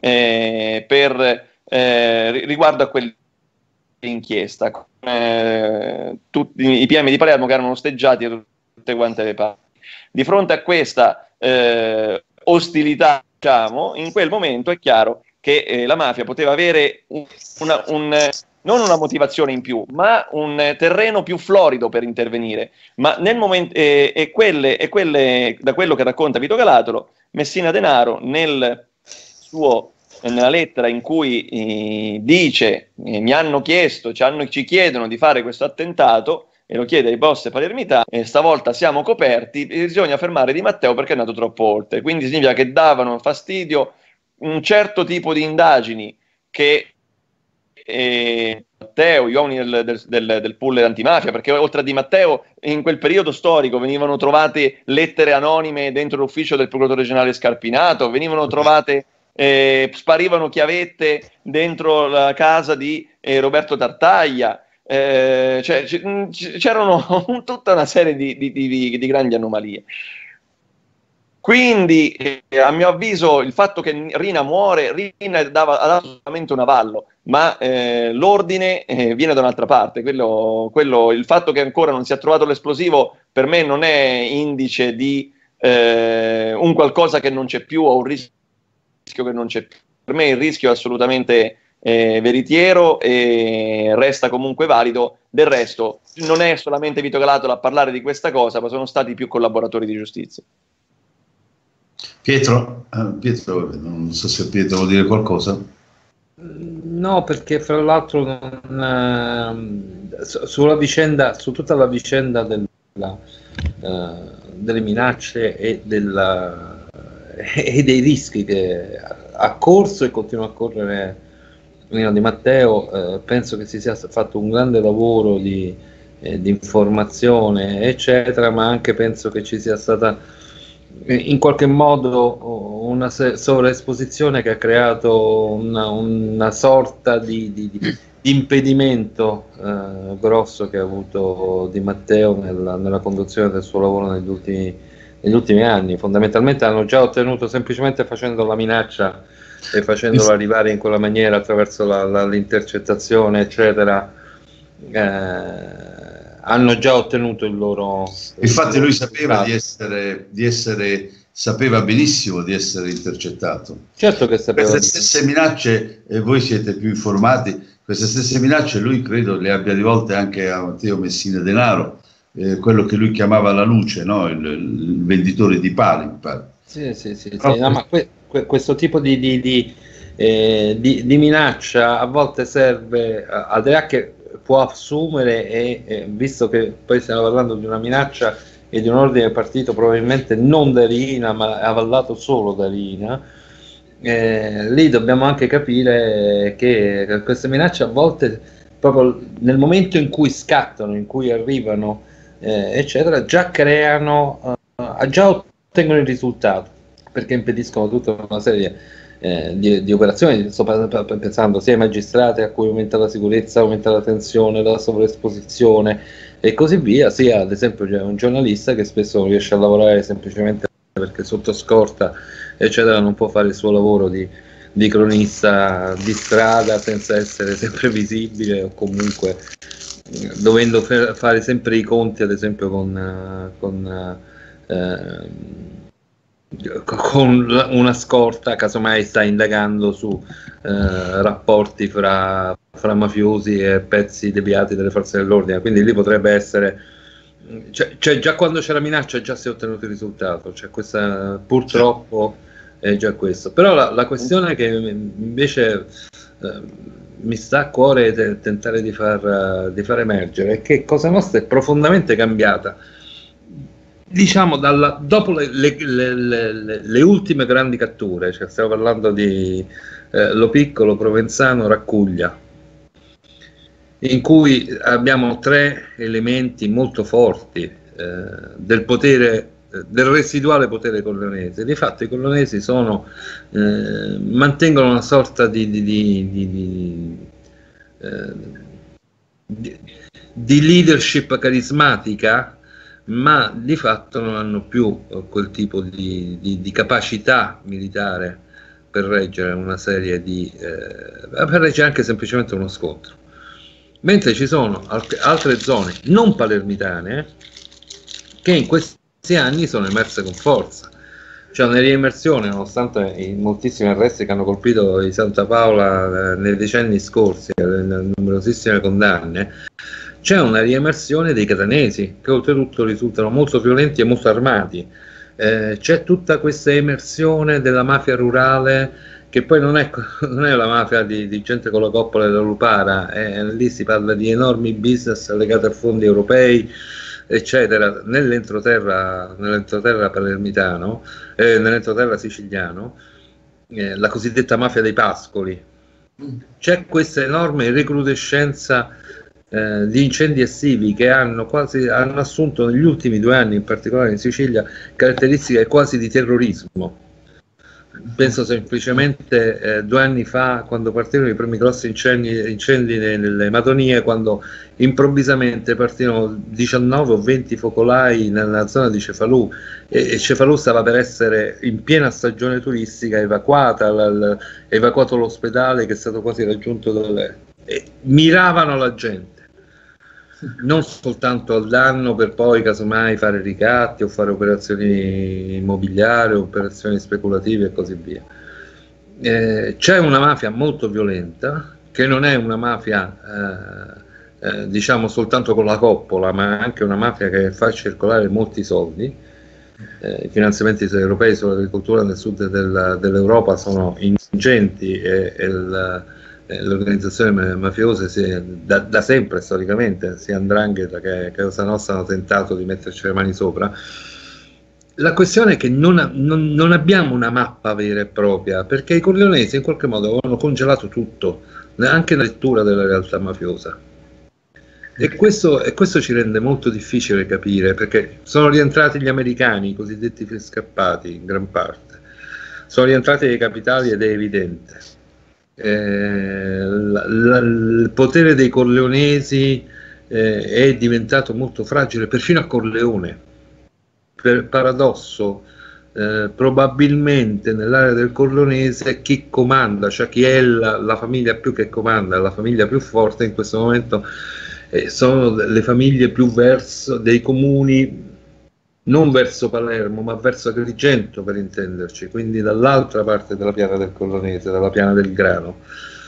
riguardo a quell'inchiesta, tutti i PM di Palermo che erano osteggiati da tutte quante le parti. Di fronte a questa ostilità, diciamo, in quel momento è chiaro che la mafia poteva avere non una motivazione in più, ma un terreno più florido per intervenire. Ma nel momento, da quello che racconta Vito Galatolo, Messina Denaro nella lettera in cui dice mi hanno chiesto, ci chiedono di fare questo attentato, e lo chiede ai boss palermitani, e stavolta siamo coperti, bisogna fermare Di Matteo perché è andato troppo oltre. Quindi significa che davano fastidio un certo tipo di indagini che Matteo, gli uomini del pool antimafia, perché oltre a Di Matteo in quel periodo storico venivano trovate lettere anonime dentro l'ufficio del procuratore generale Scarpinato, venivano trovate sparivano chiavette dentro la casa di Roberto Tartaglia, c'erano tutta una serie di grandi anomalie. Quindi, a mio avviso, il fatto che Rina muore, Rina ha dato solamente un avallo, ma l'ordine viene da un'altra parte. Il fatto che ancora non sia trovato l'esplosivo, per me non è indice di un qualcosa che non c'è più o un rischio che non c'è più. Per me il rischio è assolutamente veritiero e resta comunque valido. Del resto, non è solamente Vito Calatola a parlare di questa cosa, ma sono stati più collaboratori di giustizia. Pietro, non so se Pietro vuol dire qualcosa. No, perché fra l'altro sulla vicenda, su tutta la vicenda delle minacce e dei rischi che ha corso e continua a correre Rina Di Matteo, penso che si sia fatto un grande lavoro di informazione, eccetera, ma anche penso che ci sia stata in qualche modo una sovraesposizione che ha creato una sorta di impedimento grosso che ha avuto Di Matteo nella conduzione del suo lavoro negli ultimi anni. Fondamentalmente hanno già ottenuto, semplicemente facendo la minaccia e facendolo arrivare in quella maniera attraverso l'intercettazione, eccetera, hanno già ottenuto il loro. Infatti lui sapeva sapeva benissimo di essere intercettato. Certo che sapeva. Queste stesse minacce, e voi siete più informati, queste stesse minacce lui credo le abbia rivolte anche a Matteo Messina Denaro, quello che lui chiamava la luce, no? il venditore di pali. Sì. No, ma questo tipo di minaccia a volte serve al di là che può assumere, e visto che poi stiamo parlando di una minaccia e di un ordine partito probabilmente non da Rina ma avallato solo da Rina, lì dobbiamo anche capire che queste minacce a volte proprio nel momento in cui scattano, in cui arrivano, eccetera, già creano, già ottengono il risultato, perché impediscono tutta una serie di operazioni. Sto pensando sia ai magistrati a cui aumenta la sicurezza, aumenta la tensione, la sovraesposizione e così via, sia ad esempio un giornalista che spesso non riesce a lavorare semplicemente perché sotto scorta, eccetera, non può fare il suo lavoro di cronista di strada senza essere sempre visibile, o comunque dovendo fare sempre i conti, ad esempio con una scorta, casomai sta indagando su rapporti fra mafiosi e pezzi deviati delle forze dell'ordine, quindi lì potrebbe essere, cioè già quando c'è la minaccia già si è ottenuto il risultato, cioè questa purtroppo è già questo. Però la questione che invece mi sta a cuore tentare di far emergere è che Cosa Nostra è profondamente cambiata, diciamo dopo le ultime grandi catture, cioè stiamo parlando di Lo Piccolo, Provenzano, Raccuglia, in cui abbiamo tre elementi molto forti del potere, del residuale potere corleonese. Di fatto i corleonesi mantengono una sorta di leadership carismatica, ma di fatto non hanno più quel tipo di capacità militare per reggere una serie per reggere anche semplicemente uno scontro. Mentre ci sono altre zone non palermitane che in questi anni sono emerse con forza. C'è una riemersione, nonostante i moltissimi arresti che hanno colpito di Santa Paola nei decenni scorsi, le numerosissime condanne. C'è una riemersione dei catanesi, che oltretutto risultano molto violenti e molto armati. C'è tutta questa emersione della mafia rurale, che poi non è la mafia di gente con la coppola della lupara, lì si parla di enormi business legati a fondi europei, eccetera, nell'entroterra palermitano, nell'entroterra siciliano, la cosiddetta mafia dei pascoli. C'è questa enorme recrudescenza di incendi estivi che hanno assunto negli ultimi 2 anni, in particolare in Sicilia, caratteristiche quasi di terrorismo, Penso semplicemente 2 anni fa, quando partirono i primi grossi incendi nelle Madonie, quando improvvisamente partirono 19 o 20 focolai nella zona di Cefalù, e Cefalù stava per essere in piena stagione turistica, evacuato l'ospedale che è stato quasi raggiunto miravano la gente, non soltanto al danno per poi casomai fare ricatti o fare operazioni immobiliari, operazioni speculative e così via. C'è una mafia molto violenta, che non è una mafia diciamo soltanto con la coppola, ma anche una mafia che fa circolare molti soldi. I finanziamenti europei sull'agricoltura nel sud dell'Europa sono ingenti, e le organizzazioni mafiose da sempre storicamente, sia 'Ndrangheta che Cosa Nostra, hanno tentato di metterci le mani sopra. La questione è che non abbiamo una mappa vera e propria, perché i corleonesi in qualche modo avevano congelato tutto, anche la lettura della realtà mafiosa, e questo ci rende molto difficile capire, perché sono rientrati gli americani, i cosiddetti scappati, in gran parte sono rientrati dei capitali, ed è evidente. Il potere dei corleonesi è diventato molto fragile, perfino a Corleone. Per paradosso, probabilmente nell'area del corleonese chi comanda, cioè chi è la famiglia più che comanda, la famiglia più forte in questo momento, sono le famiglie più verso dei comuni, non verso Palermo ma verso Agrigento, per intenderci, quindi dall'altra parte della piana del Corleonese, dalla piana del grano.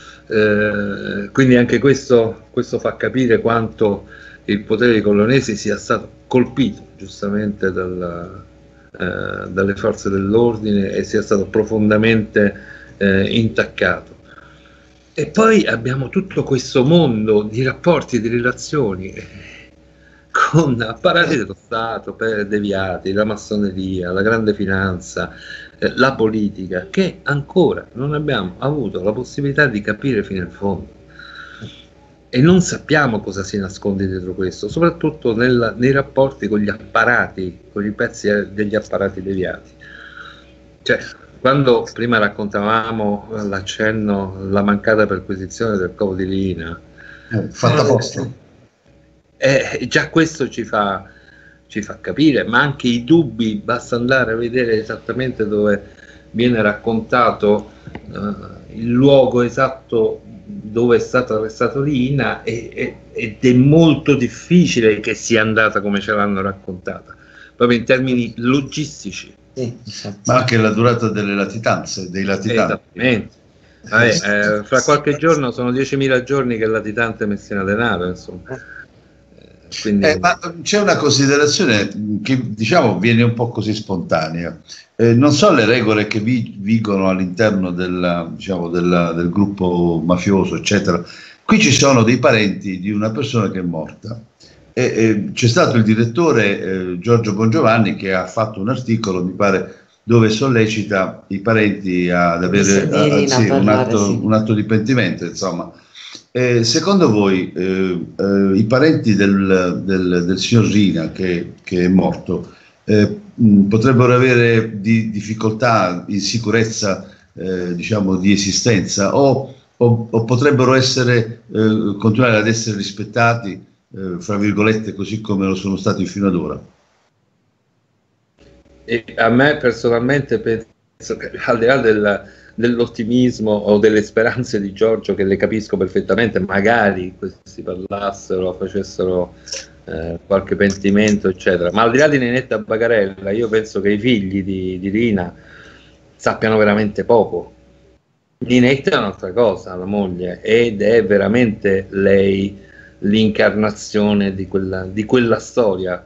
Quindi anche questo fa capire quanto il potere dei corleonesi sia stato colpito giustamente dalle forze dell'ordine e sia stato profondamente intaccato. E poi abbiamo tutto questo mondo di rapporti, di relazioni con apparati dello Stato deviati, la massoneria, la grande finanza, la politica, che ancora non abbiamo avuto la possibilità di capire fino in fondo. E non sappiamo cosa si nasconde dietro questo, soprattutto nei rapporti con gli apparati, con i pezzi degli apparati deviati. Cioè, quando prima raccontavamo l'accenno, la mancata perquisizione del covo di Riina, fatta posto. Già questo ci fa capire, ma anche i dubbi, basta andare a vedere esattamente dove viene raccontato il luogo esatto dove è stato arrestato Riina, ed è molto difficile che sia andata come ce l'hanno raccontata, proprio in termini logistici. Ma anche la durata delle latitanze, dei latitanti. Esattamente. Fra qualche giorno sono 10.000 giorni che è latitante Messina Denaro, insomma. Quindi... ma c'è una considerazione che diciamo viene un po' così spontanea. Non so le regole che vigono all'interno del gruppo mafioso, eccetera. Qui ci sono dei parenti di una persona che è morta. C'è stato il direttore Giorgio Bongiovanni che ha fatto un articolo, mi pare, dove sollecita i parenti ad avere un atto di pentimento, insomma. Secondo voi i parenti del signor Riina che è morto potrebbero avere difficoltà, insicurezza diciamo di esistenza, o potrebbero continuare ad essere rispettati fra virgolette così come lo sono stati fino ad ora? E a me personalmente penso che, al di là dell'ottimismo o delle speranze di Giorgio, che le capisco perfettamente, magari questi parlassero, facessero qualche pentimento eccetera, ma al di là di Ninetta Bagarella io penso che i figli di Riina sappiano veramente poco. Ninetta è un'altra cosa, la moglie, ed è veramente lei l'incarnazione di quella storia.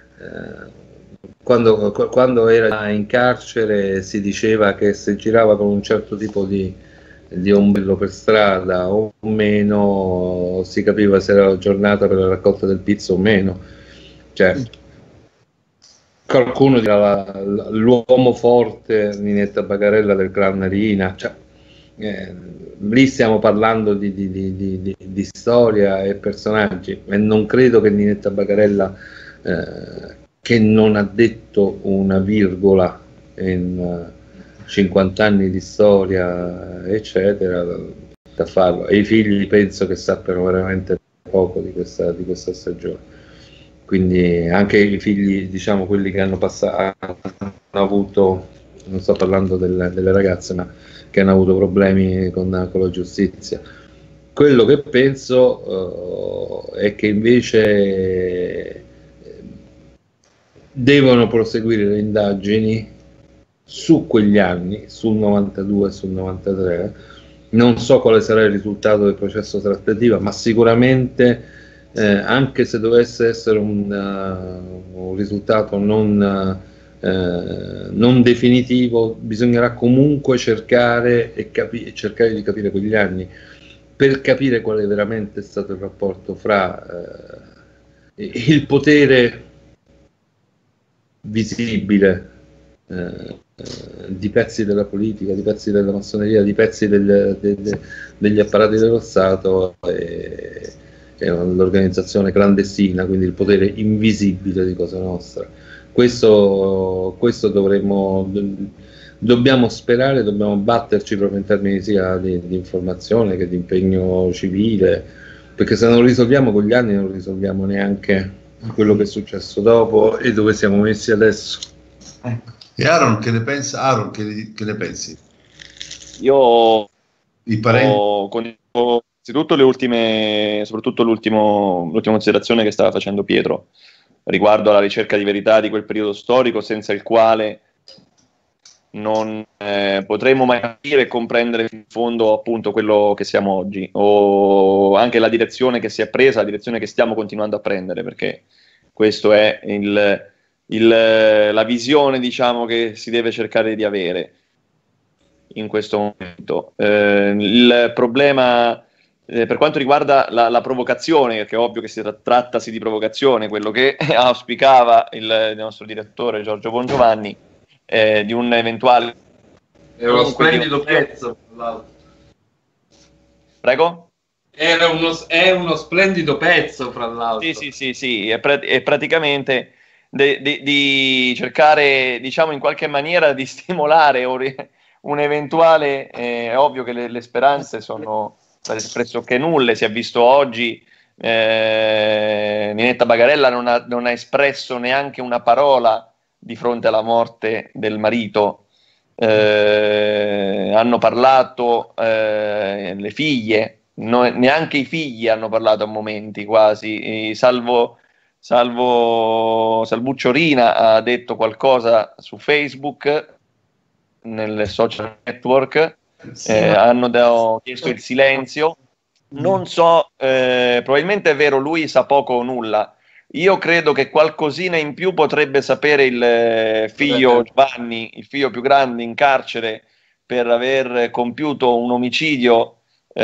Quando era in carcere si diceva che se girava con un certo tipo di ombrello per strada o meno si capiva se era la giornata per la raccolta del pizzo o meno. Cioè, qualcuno dirà l'uomo forte Ninetta Bagarella del clan Riina. Cioè, lì stiamo parlando di storia e personaggi, e non credo che Ninetta Bagarella, che non ha detto una virgola 50 anni di storia, eccetera, da farlo. E i figli penso che sappiano veramente poco di questa stagione. Quindi anche i figli, diciamo, quelli che hanno avuto, non sto parlando delle ragazze, ma che hanno avuto problemi con la giustizia. Quello che penso è che invece devono proseguire le indagini su quegli anni, sul 92 e sul 93. Non so quale sarà il risultato del processo trattativa, ma sicuramente anche se dovesse essere un risultato non definitivo, bisognerà comunque cercare di capire quegli anni, per capire qual è veramente stato il rapporto fra il potere visibile di pezzi della politica, di pezzi della massoneria, di pezzi degli apparati dello Stato e l'organizzazione clandestina, quindi il potere invisibile di Cosa Nostra. Questo dobbiamo sperare, dobbiamo batterci proprio in termini sia di informazione che di impegno civile, perché se non lo risolviamo con gli anni non risolviamo neanche quello che è successo dopo e dove siamo messi adesso. Ecco. E Aaron, che ne pensa? Aaron, che ne pensi? Io I parenti? condivido innanzitutto soprattutto l'ultima considerazione che stava facendo Pietro riguardo alla ricerca di verità di quel periodo storico, senza il quale non potremo mai capire e comprendere in fondo appunto quello che siamo oggi, o anche la direzione che si è presa, la direzione che stiamo continuando a prendere, perché questo è la visione, diciamo, che si deve cercare di avere in questo momento. Il problema per quanto riguarda la provocazione, che è ovvio che trattasi di provocazione, quello che auspicava il nostro direttore Giorgio Bongiovanni, di un eventuale... È uno splendido pezzo, tra l'altro. Prego? È uno splendido pezzo, fra l'altro. Sì, è praticamente di cercare, diciamo, in qualche maniera di stimolare un eventuale... è ovvio che le speranze sono pressoché nulle. Si è visto oggi Ninetta Bagarella non ha espresso neanche una parola di fronte alla morte del marito. Hanno parlato le figlie, neanche i figli hanno parlato a momenti quasi, Salvuccio Rina ha detto qualcosa su Facebook, nel social network, hanno chiesto il silenzio. Non so, probabilmente è vero, lui sa poco o nulla. Io credo che qualcosina in più potrebbe sapere il figlio Giovanni, il figlio più grande, in carcere per aver compiuto un omicidio,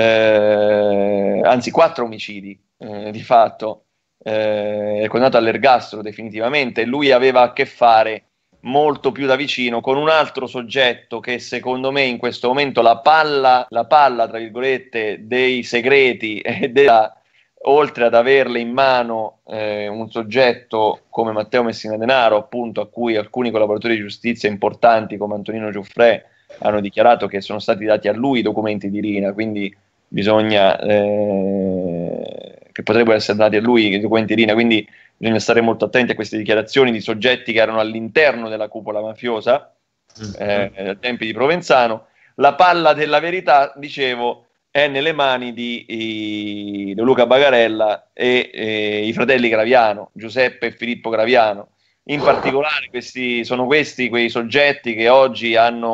anzi 4 omicidi di fatto, è condannato all'ergastolo definitivamente. Lui aveva a che fare molto più da vicino con un altro soggetto che secondo me in questo momento la palla tra virgolette dei segreti e oltre ad averle in mano un soggetto come Matteo Messina Denaro, appunto, a cui alcuni collaboratori di giustizia importanti come Antonino Giuffre hanno dichiarato che sono stati dati a lui i documenti di Rina, quindi bisogna che potrebbero essere dati a lui i documenti di Rina, quindi bisogna stare molto attenti a queste dichiarazioni di soggetti che erano all'interno della cupola mafiosa ai tempi di Provenzano. La palla della verità, dicevo, è nelle mani di Luca Bagarella e i fratelli Graviano, Giuseppe e Filippo Graviano. In particolare sono questi quei soggetti che oggi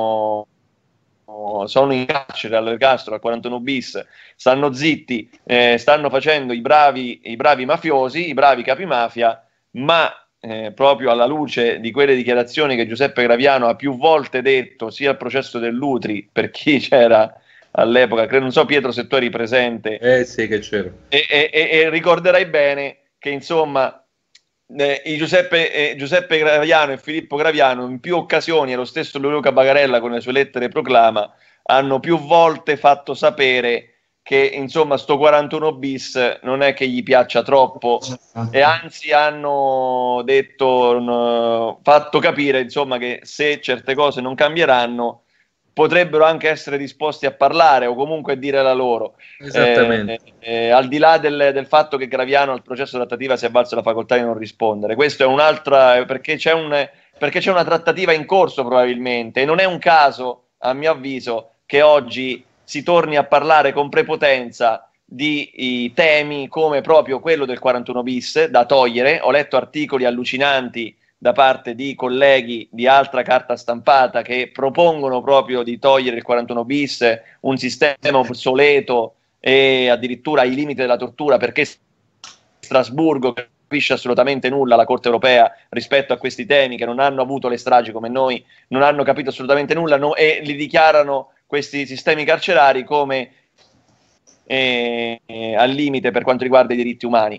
sono in carcere all'ergastolo al 41 bis, stanno zitti, stanno facendo i bravi mafiosi, i bravi capimafia, ma proprio alla luce di quelle dichiarazioni che Giuseppe Graviano ha più volte detto, sia al processo dell'Utri, per chi c'era all'epoca, credo, non so Pietro se tu eri presente, sì che c'ero, e ricorderai bene che insomma Giuseppe Graviano e Filippo Graviano in più occasioni, e lo stesso Luca Bagarella con le sue lettere proclama, hanno più volte fatto sapere che insomma sto 41 bis non è che gli piaccia troppo, e anzi hanno fatto capire insomma che se certe cose non cambieranno potrebbero anche essere disposti a parlare o comunque a dire la loro. Esattamente. Al di là del fatto che Graviano al processo trattativa si è avvalso la facoltà di non rispondere, questo è un'altra, perché c'è una trattativa in corso probabilmente, e non è un caso, a mio avviso, che oggi si torni a parlare con prepotenza di temi come proprio quello del 41 bis da togliere. Ho letto articoli allucinanti da parte di colleghi di altra carta stampata che propongono proprio di togliere il 41 bis, un sistema obsoleto e addirittura ai limiti della tortura, perché Strasburgo capisce assolutamente nulla, la Corte europea, rispetto a questi temi, che non hanno avuto le stragi come noi, non hanno capito assolutamente nulla, e li dichiarano questi sistemi carcerari come al limite per quanto riguarda i diritti umani.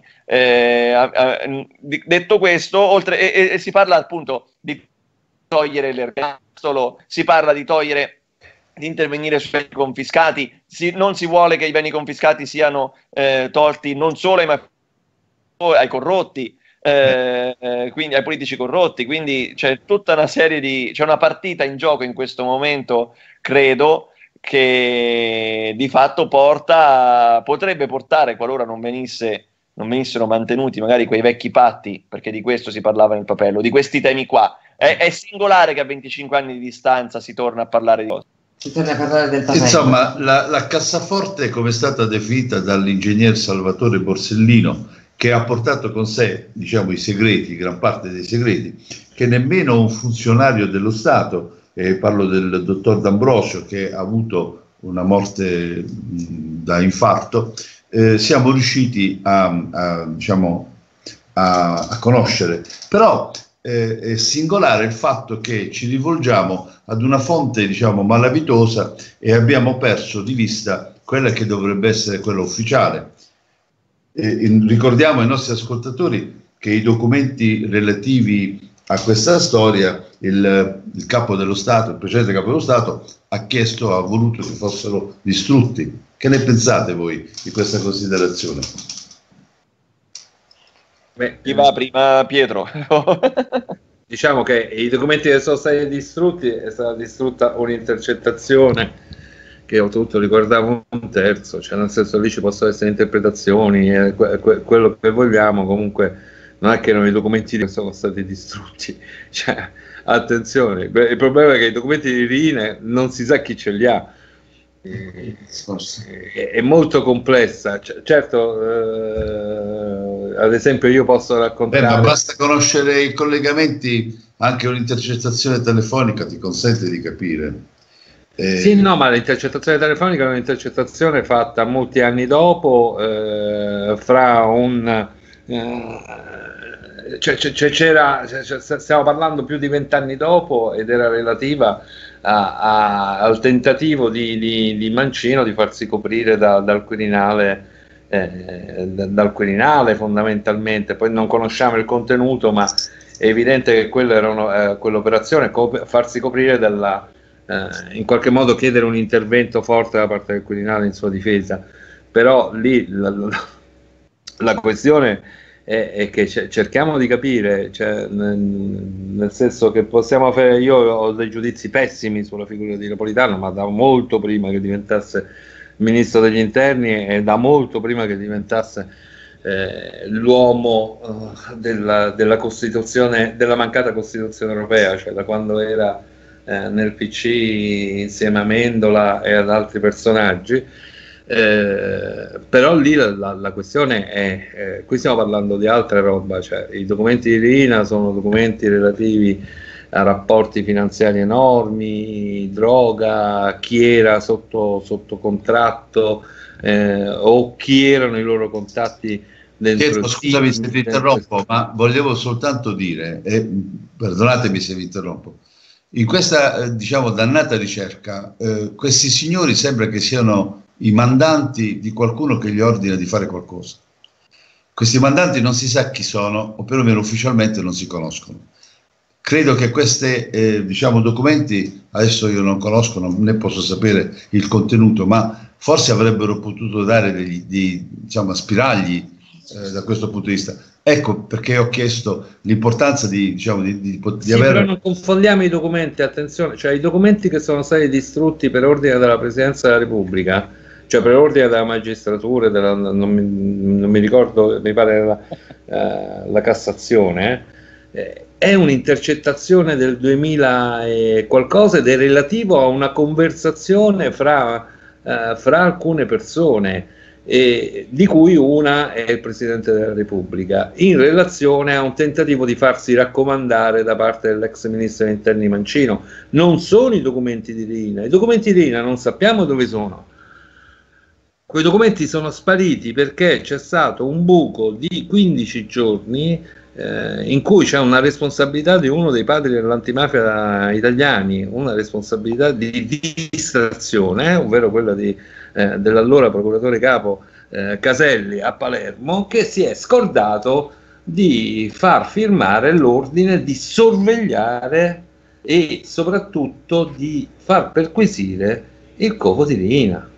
Detto questo, si parla appunto di togliere l'ergastolo, si parla di intervenire sui beni confiscati, non si vuole che i beni confiscati siano tolti non solo ai corrotti, quindi ai politici corrotti, quindi c'è tutta una serie c'è una partita in gioco in questo momento, credo, che di fatto potrebbe portare, qualora non venissero mantenuti magari quei vecchi patti, perché di questo si parlava nel papello, di questi temi qua. È singolare che a 25 anni di distanza si torna a parlare di cose. Si torna a parlare del papello. Insomma, la cassaforte, come è stata definita dall'ingegner Salvatore Borsellino, che ha portato con sé, diciamo, i segreti, gran parte dei segreti, che nemmeno un funzionario dello Stato, parlo del dottor D'Ambrosio, che ha avuto una morte da infarto, siamo riusciti a conoscere. Però è singolare il fatto che ci rivolgiamo ad una fonte, diciamo, malavitosa, e abbiamo perso di vista quella che dovrebbe essere quella ufficiale. Ricordiamo ai nostri ascoltatori che i documenti relativi a questa storia, il capo dello Stato, il precedente capo dello Stato, ha voluto che fossero distrutti. Che ne pensate voi di questa considerazione? Chi va prima? Pietro. Diciamo che i documenti che sono stati distrutti, è stata distrutta un'intercettazione che oltretutto ricordavo un terzo, cioè nel senso lì ci possono essere interpretazioni, quello che vogliamo, comunque non è che i documenti che sono stati distrutti, cioè, attenzione, il problema è che i documenti di Riina non si sa chi ce li ha, è molto complessa, certo, ad esempio io posso raccontare... ma basta conoscere i collegamenti, anche un'intercettazione telefonica ti consente di capire. Sì, no, ma l'intercettazione telefonica è un'intercettazione fatta molti anni dopo, fra un... stiamo parlando più di 20 anni dopo, ed era relativa al tentativo di Mancino di farsi coprire dal Quirinale, fondamentalmente. Poi non conosciamo il contenuto, ma è evidente che quell'operazione, farsi coprire in qualche modo chiedere un intervento forte da parte del Quirinale in sua difesa. Però lì la questione è che cerchiamo di capire, cioè, nel senso che possiamo fare, io ho dei giudizi pessimi sulla figura di Napolitano, ma da molto prima che diventasse ministro degli interni e da molto prima che diventasse l'uomo della Costituzione, della mancata Costituzione europea, cioè da quando era nel PC insieme a Mendola e ad altri personaggi. Però lì la questione è, qui stiamo parlando di altra roba, cioè i documenti di Riina sono documenti relativi a rapporti finanziari enormi, droga, chi era sotto contratto, o chi erano i loro contatti dentro. Pietro, scusami se vi interrompo, ma volevo soltanto dire, perdonatemi se vi interrompo, in questa diciamo dannata ricerca, questi signori sembra che siano i mandanti di qualcuno che gli ordina di fare qualcosa. Questi mandanti non si sa chi sono, o perlomeno ufficialmente non si conoscono. Credo che questi diciamo documenti, adesso io non conosco né posso sapere il contenuto, ma forse avrebbero potuto dare diciamo, spiragli da questo punto di vista. Ecco perché ho chiesto l'importanza di Sì, avere... però non confondiamo i documenti, attenzione, cioè i documenti che sono stati distrutti per ordine della Presidenza della Repubblica, cioè per ordine della magistratura, non mi ricordo, mi pare la Cassazione, è un'intercettazione del 2000 e qualcosa ed è relativo a una conversazione fra alcune persone, di cui una è il Presidente della Repubblica, in relazione a un tentativo di farsi raccomandare da parte dell'ex ministro degli interni Mancino. Non sono i documenti di Riina, i documenti di Riina non sappiamo dove sono. Quei documenti sono spariti perché c'è stato un buco di 15 giorni in cui c'è una responsabilità di uno dei padri dell'antimafia italiani, una responsabilità di distrazione, ovvero quella dell'allora procuratore capo Caselli a Palermo, che si è scordato di far firmare l'ordine di sorvegliare e soprattutto di far perquisire il covo di Riina.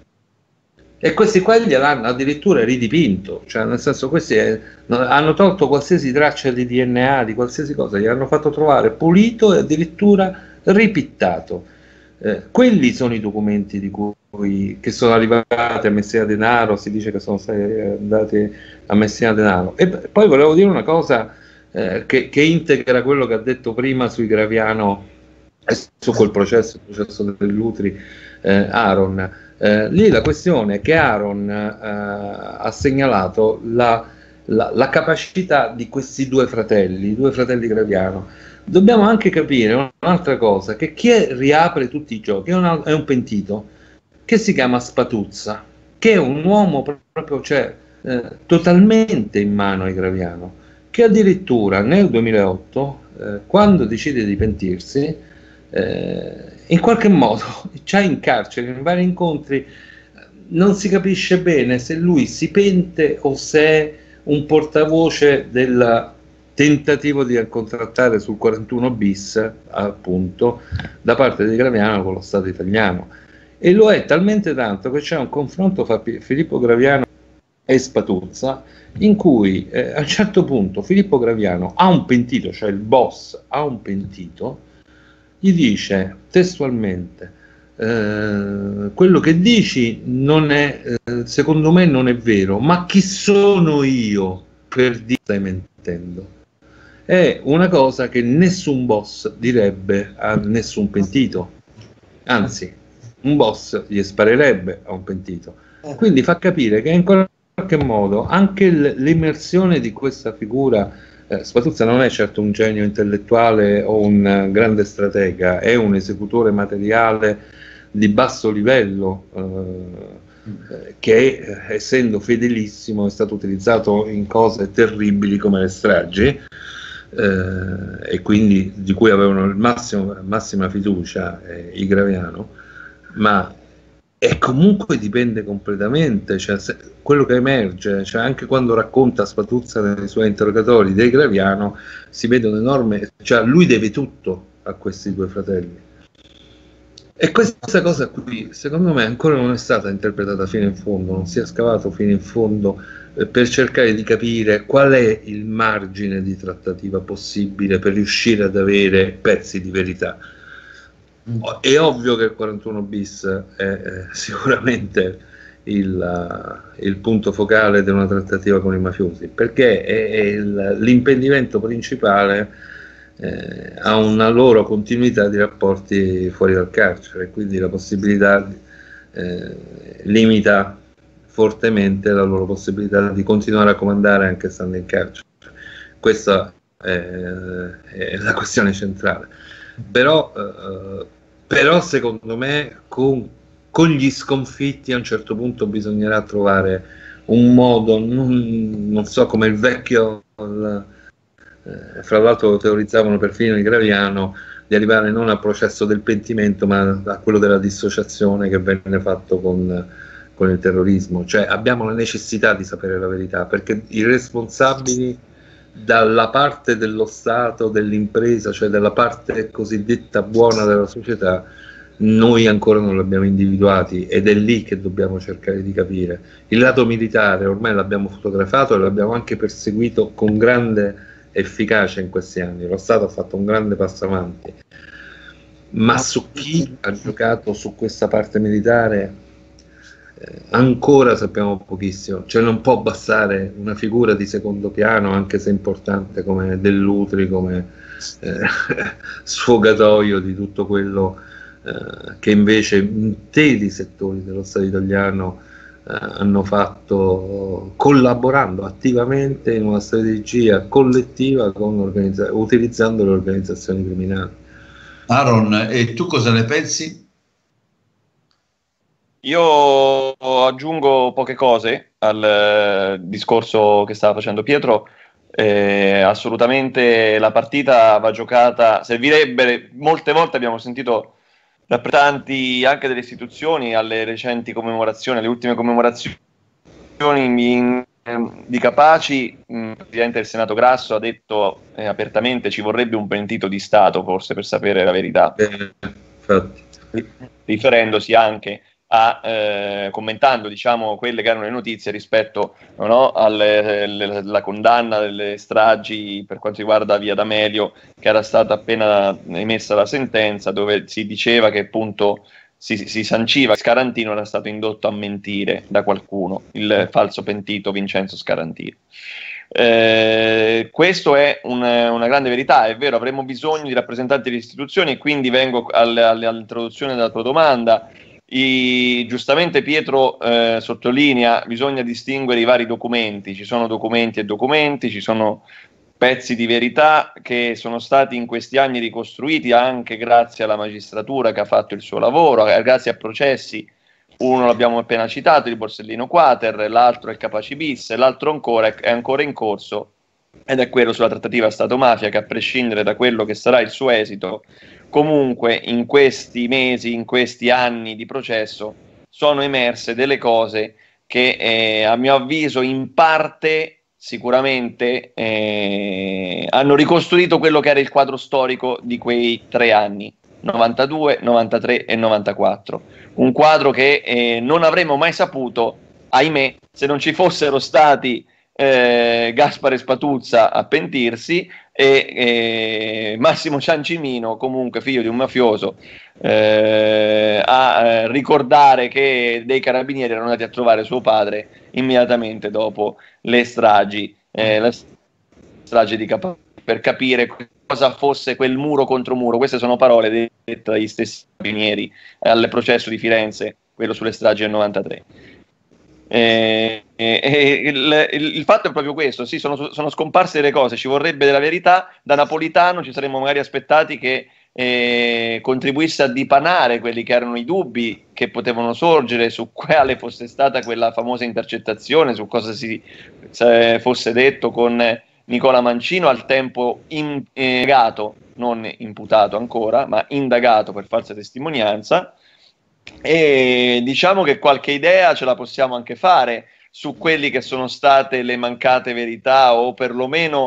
E questi qua gliel'hanno addirittura ridipinto, cioè nel senso hanno tolto qualsiasi traccia di DNA, di qualsiasi cosa, gli hanno fatto trovare pulito e addirittura ripittato. Quelli sono i documenti che sono arrivati a Messina Denaro, si dice che sono stati andati a Messina Denaro. E poi volevo dire una cosa che integra quello che ha detto prima sui Graviano e su quel processo, il processo dell'Utri, Aaron. Lì la questione è che Aaron ha segnalato la capacità di questi due fratelli Graviano. Dobbiamo anche capire un'altra cosa, che chi riapre tutti i giochi è un pentito che si chiama Spatuzza, che è un uomo proprio, cioè, totalmente in mano ai Graviano, che addirittura nel 2008, quando decide di pentirsi, in qualche modo c'ha in carcere, in vari incontri, non si capisce bene se lui si pente o se è un portavoce del tentativo di contrattare sul 41 bis, appunto, da parte di Graviano con lo Stato italiano. E lo è talmente tanto che c'è un confronto fra Filippo Graviano e Spatuzza, in cui a un certo punto Filippo Graviano ha un pentito, cioè il boss ha un pentito, gli dice testualmente: quello che dici non è, secondo me non è vero, ma chi sono io per dire stai mentendo? È una cosa che nessun boss direbbe a nessun pentito, anzi un boss gli sparerebbe a un pentito. Quindi fa capire che in qualche modo anche l'immersione di questa figura, Spatuzza non è certo un genio intellettuale o un grande stratega, è un esecutore materiale di basso livello, che essendo fedelissimo è stato utilizzato in cose terribili come le stragi, e quindi di cui avevano massima fiducia i Graviano, ma comunque dipende completamente, cioè, quello che emerge, cioè anche quando racconta Spatuzza nei suoi interrogatori dei Graviano, si vede un enorme, cioè lui deve tutto a questi due fratelli. E questa cosa qui, secondo me, ancora non è stata interpretata fino in fondo, non si è scavato fino in fondo per cercare di capire qual è il margine di trattativa possibile per riuscire ad avere pezzi di verità. È ovvio che il 41 bis è sicuramente il punto focale di una trattativa con i mafiosi, perché è l'impedimento principale a una loro continuità di rapporti fuori dal carcere, quindi la possibilità limita fortemente la loro possibilità di continuare a comandare anche stando in carcere. Questa è la questione centrale. Però secondo me con gli sconfitti a un certo punto bisognerà trovare un modo, non so, come il vecchio, fra l'altro lo teorizzavano perfino i Graviano, di arrivare non al processo del pentimento ma a quello della dissociazione che venne fatto con il terrorismo. Cioè abbiamo la necessità di sapere la verità, perché i responsabili dalla parte dello Stato, dell'impresa, cioè dalla parte cosiddetta buona della società, noi ancora non li abbiamo individuati, ed è lì che dobbiamo cercare di capire. Il lato militare ormai l'abbiamo fotografato e l'abbiamo anche perseguito con grande efficacia in questi anni. Lo Stato ha fatto un grande passo avanti, ma su chi ha giocato su questa parte militare ancora sappiamo pochissimo. Cioè non può bastare una figura di secondo piano, anche se importante, come Dell'Utri, come sfogatoio di tutto quello che invece interi settori dello Stato italiano hanno fatto, collaborando attivamente in una strategia collettiva utilizzando le organizzazioni criminali. Aaron, e tu cosa ne pensi? Io aggiungo poche cose al discorso che stava facendo Pietro. Assolutamente la partita va giocata, servirebbe, molte volte abbiamo sentito rappresentanti anche delle istituzioni alle recenti commemorazioni, alle ultime commemorazioni di Capaci. Il Presidente del Senato Grasso ha detto apertamente: ci vorrebbe un pentito di Stato forse per sapere la verità, riferendosi anche a commentando, diciamo, quelle che erano le notizie rispetto, no, alla condanna delle stragi per quanto riguarda Via D'Amelio, che era stata appena emessa la sentenza, dove si diceva che appunto si sanciva che Scarantino era stato indotto a mentire da qualcuno, il falso pentito Vincenzo Scarantino. Questo è una grande verità, è vero, avremo bisogno di rappresentanti delle istituzioni, e quindi vengo all'introduzione della tua domanda. Giustamente Pietro sottolinea: bisogna distinguere i vari documenti. Ci sono documenti e documenti, ci sono pezzi di verità che sono stati in questi anni ricostruiti anche grazie alla magistratura che ha fatto il suo lavoro, grazie a processi. Uno l'abbiamo appena citato, il Borsellino Quater, l'altro è il Capaci bis, l'altro ancora è ancora in corso, ed è quello sulla trattativa Stato-mafia, che a prescindere da quello che sarà il suo esito, comunque in questi mesi, in questi anni di processo, sono emerse delle cose che a mio avviso in parte sicuramente hanno ricostruito quello che era il quadro storico di quei 3 anni, 92, 93 e 94. Un quadro che non avremmo mai saputo, ahimè, se non ci fossero stati Gaspare Spatuzza a pentirsi e Massimo Ciancimino, comunque figlio di un mafioso, a ricordare che dei carabinieri erano andati a trovare suo padre immediatamente dopo le stragi, la strage di Capaci, per capire cosa fosse quel muro contro muro. Queste sono parole dette dagli stessi carabinieri al processo di Firenze, quello sulle stragi del 93. Il fatto è proprio questo, sì, sono scomparse delle cose, ci vorrebbe della verità. Da Napolitano ci saremmo magari aspettati che contribuisse a dipanare quelli che erano i dubbi che potevano sorgere su quale fosse stata quella famosa intercettazione, su cosa si fosse detto con Nicola Mancino, al tempo indagato, non imputato ancora, ma indagato per falsa testimonianza. E diciamo che qualche idea ce la possiamo anche fare su quelli che sono state le mancate verità, o perlomeno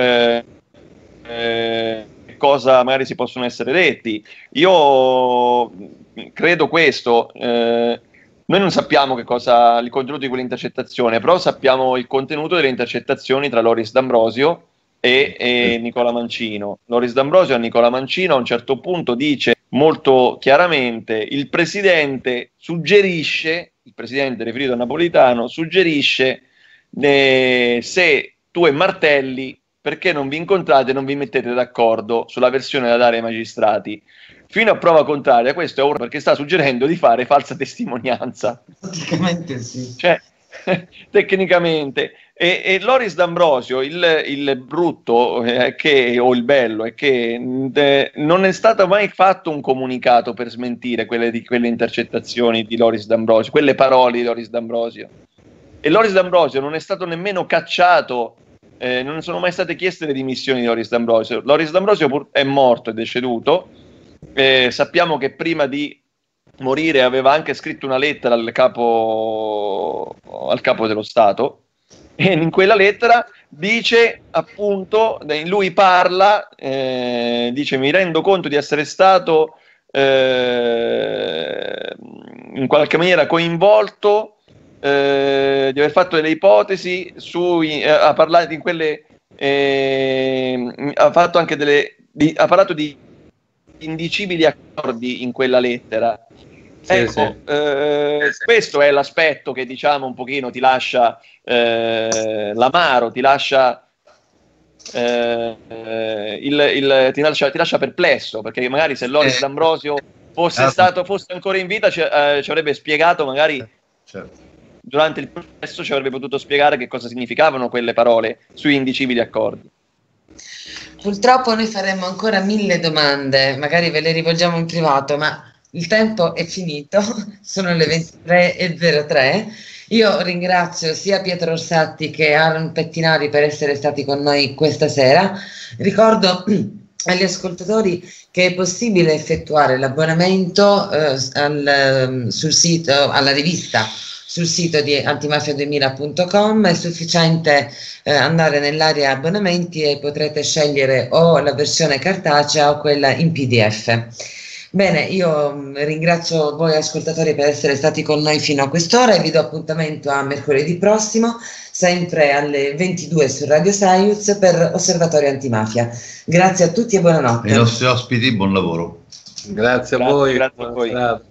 cosa magari si possono essere detti. Io credo questo, noi non sappiamo che cosa il contenuto di quell'intercettazione, però sappiamo il contenuto delle intercettazioni tra Loris D'Ambrosio e Nicola Mancino. Loris D'Ambrosio a Nicola Mancino a un certo punto dice molto chiaramente: il presidente riferito a Napolitano suggerisce se tu e Martelli, perché non vi incontrate e non vi mettete d'accordo sulla versione da dare ai magistrati. Fino a prova contraria, questo è un perché sta suggerendo di fare falsa testimonianza. Praticamente sì. Cioè, tecnicamente. E Loris D'Ambrosio, il brutto o il bello è che non è stato mai fatto un comunicato per smentire quelle intercettazioni di Loris D'Ambrosio, quelle parole di Loris D'Ambrosio. E Loris D'Ambrosio non è stato nemmeno cacciato, non sono mai state chieste le dimissioni di Loris D'Ambrosio. Loris D'Ambrosio è morto, è deceduto. Sappiamo che prima di morire aveva anche scritto una lettera al capo dello Stato, e in quella lettera dice appunto, lui parla, dice: mi rendo conto di essere stato in qualche maniera coinvolto, di aver fatto delle ipotesi ha parlato in quelle ha fatto anche ha parlato di indicibili accordi in quella lettera. Sì, ecco, sì. Questo è l'aspetto che diciamo un pochino ti lascia l'amaro, ti lascia ti lascia perplesso, perché magari se Loris D'Ambrosio fosse ancora in vita ci avrebbe spiegato, magari certo. Durante il processo ci avrebbe potuto spiegare che cosa significavano quelle parole sui indicibili accordi. Purtroppo noi faremmo ancora 1000 domande, magari ve le rivolgiamo in privato, ma il tempo è finito, sono le 23:03. Io ringrazio sia Pietro Orsatti che Aaron Pettinari per essere stati con noi questa sera. Ricordo agli ascoltatori che è possibile effettuare l'abbonamento sul sito, alla rivista, sul sito di antimafia2000.com. È sufficiente andare nell'area abbonamenti e potrete scegliere o la versione cartacea o quella in PDF. Bene, io ringrazio voi ascoltatori per essere stati con noi fino a quest'ora e vi do appuntamento a mercoledì prossimo, sempre alle 22 su Radio Saiuz per Osservatorio Antimafia. Grazie a tutti e buonanotte. Ai nostri ospiti, buon lavoro. Grazie a voi. Grazie a voi.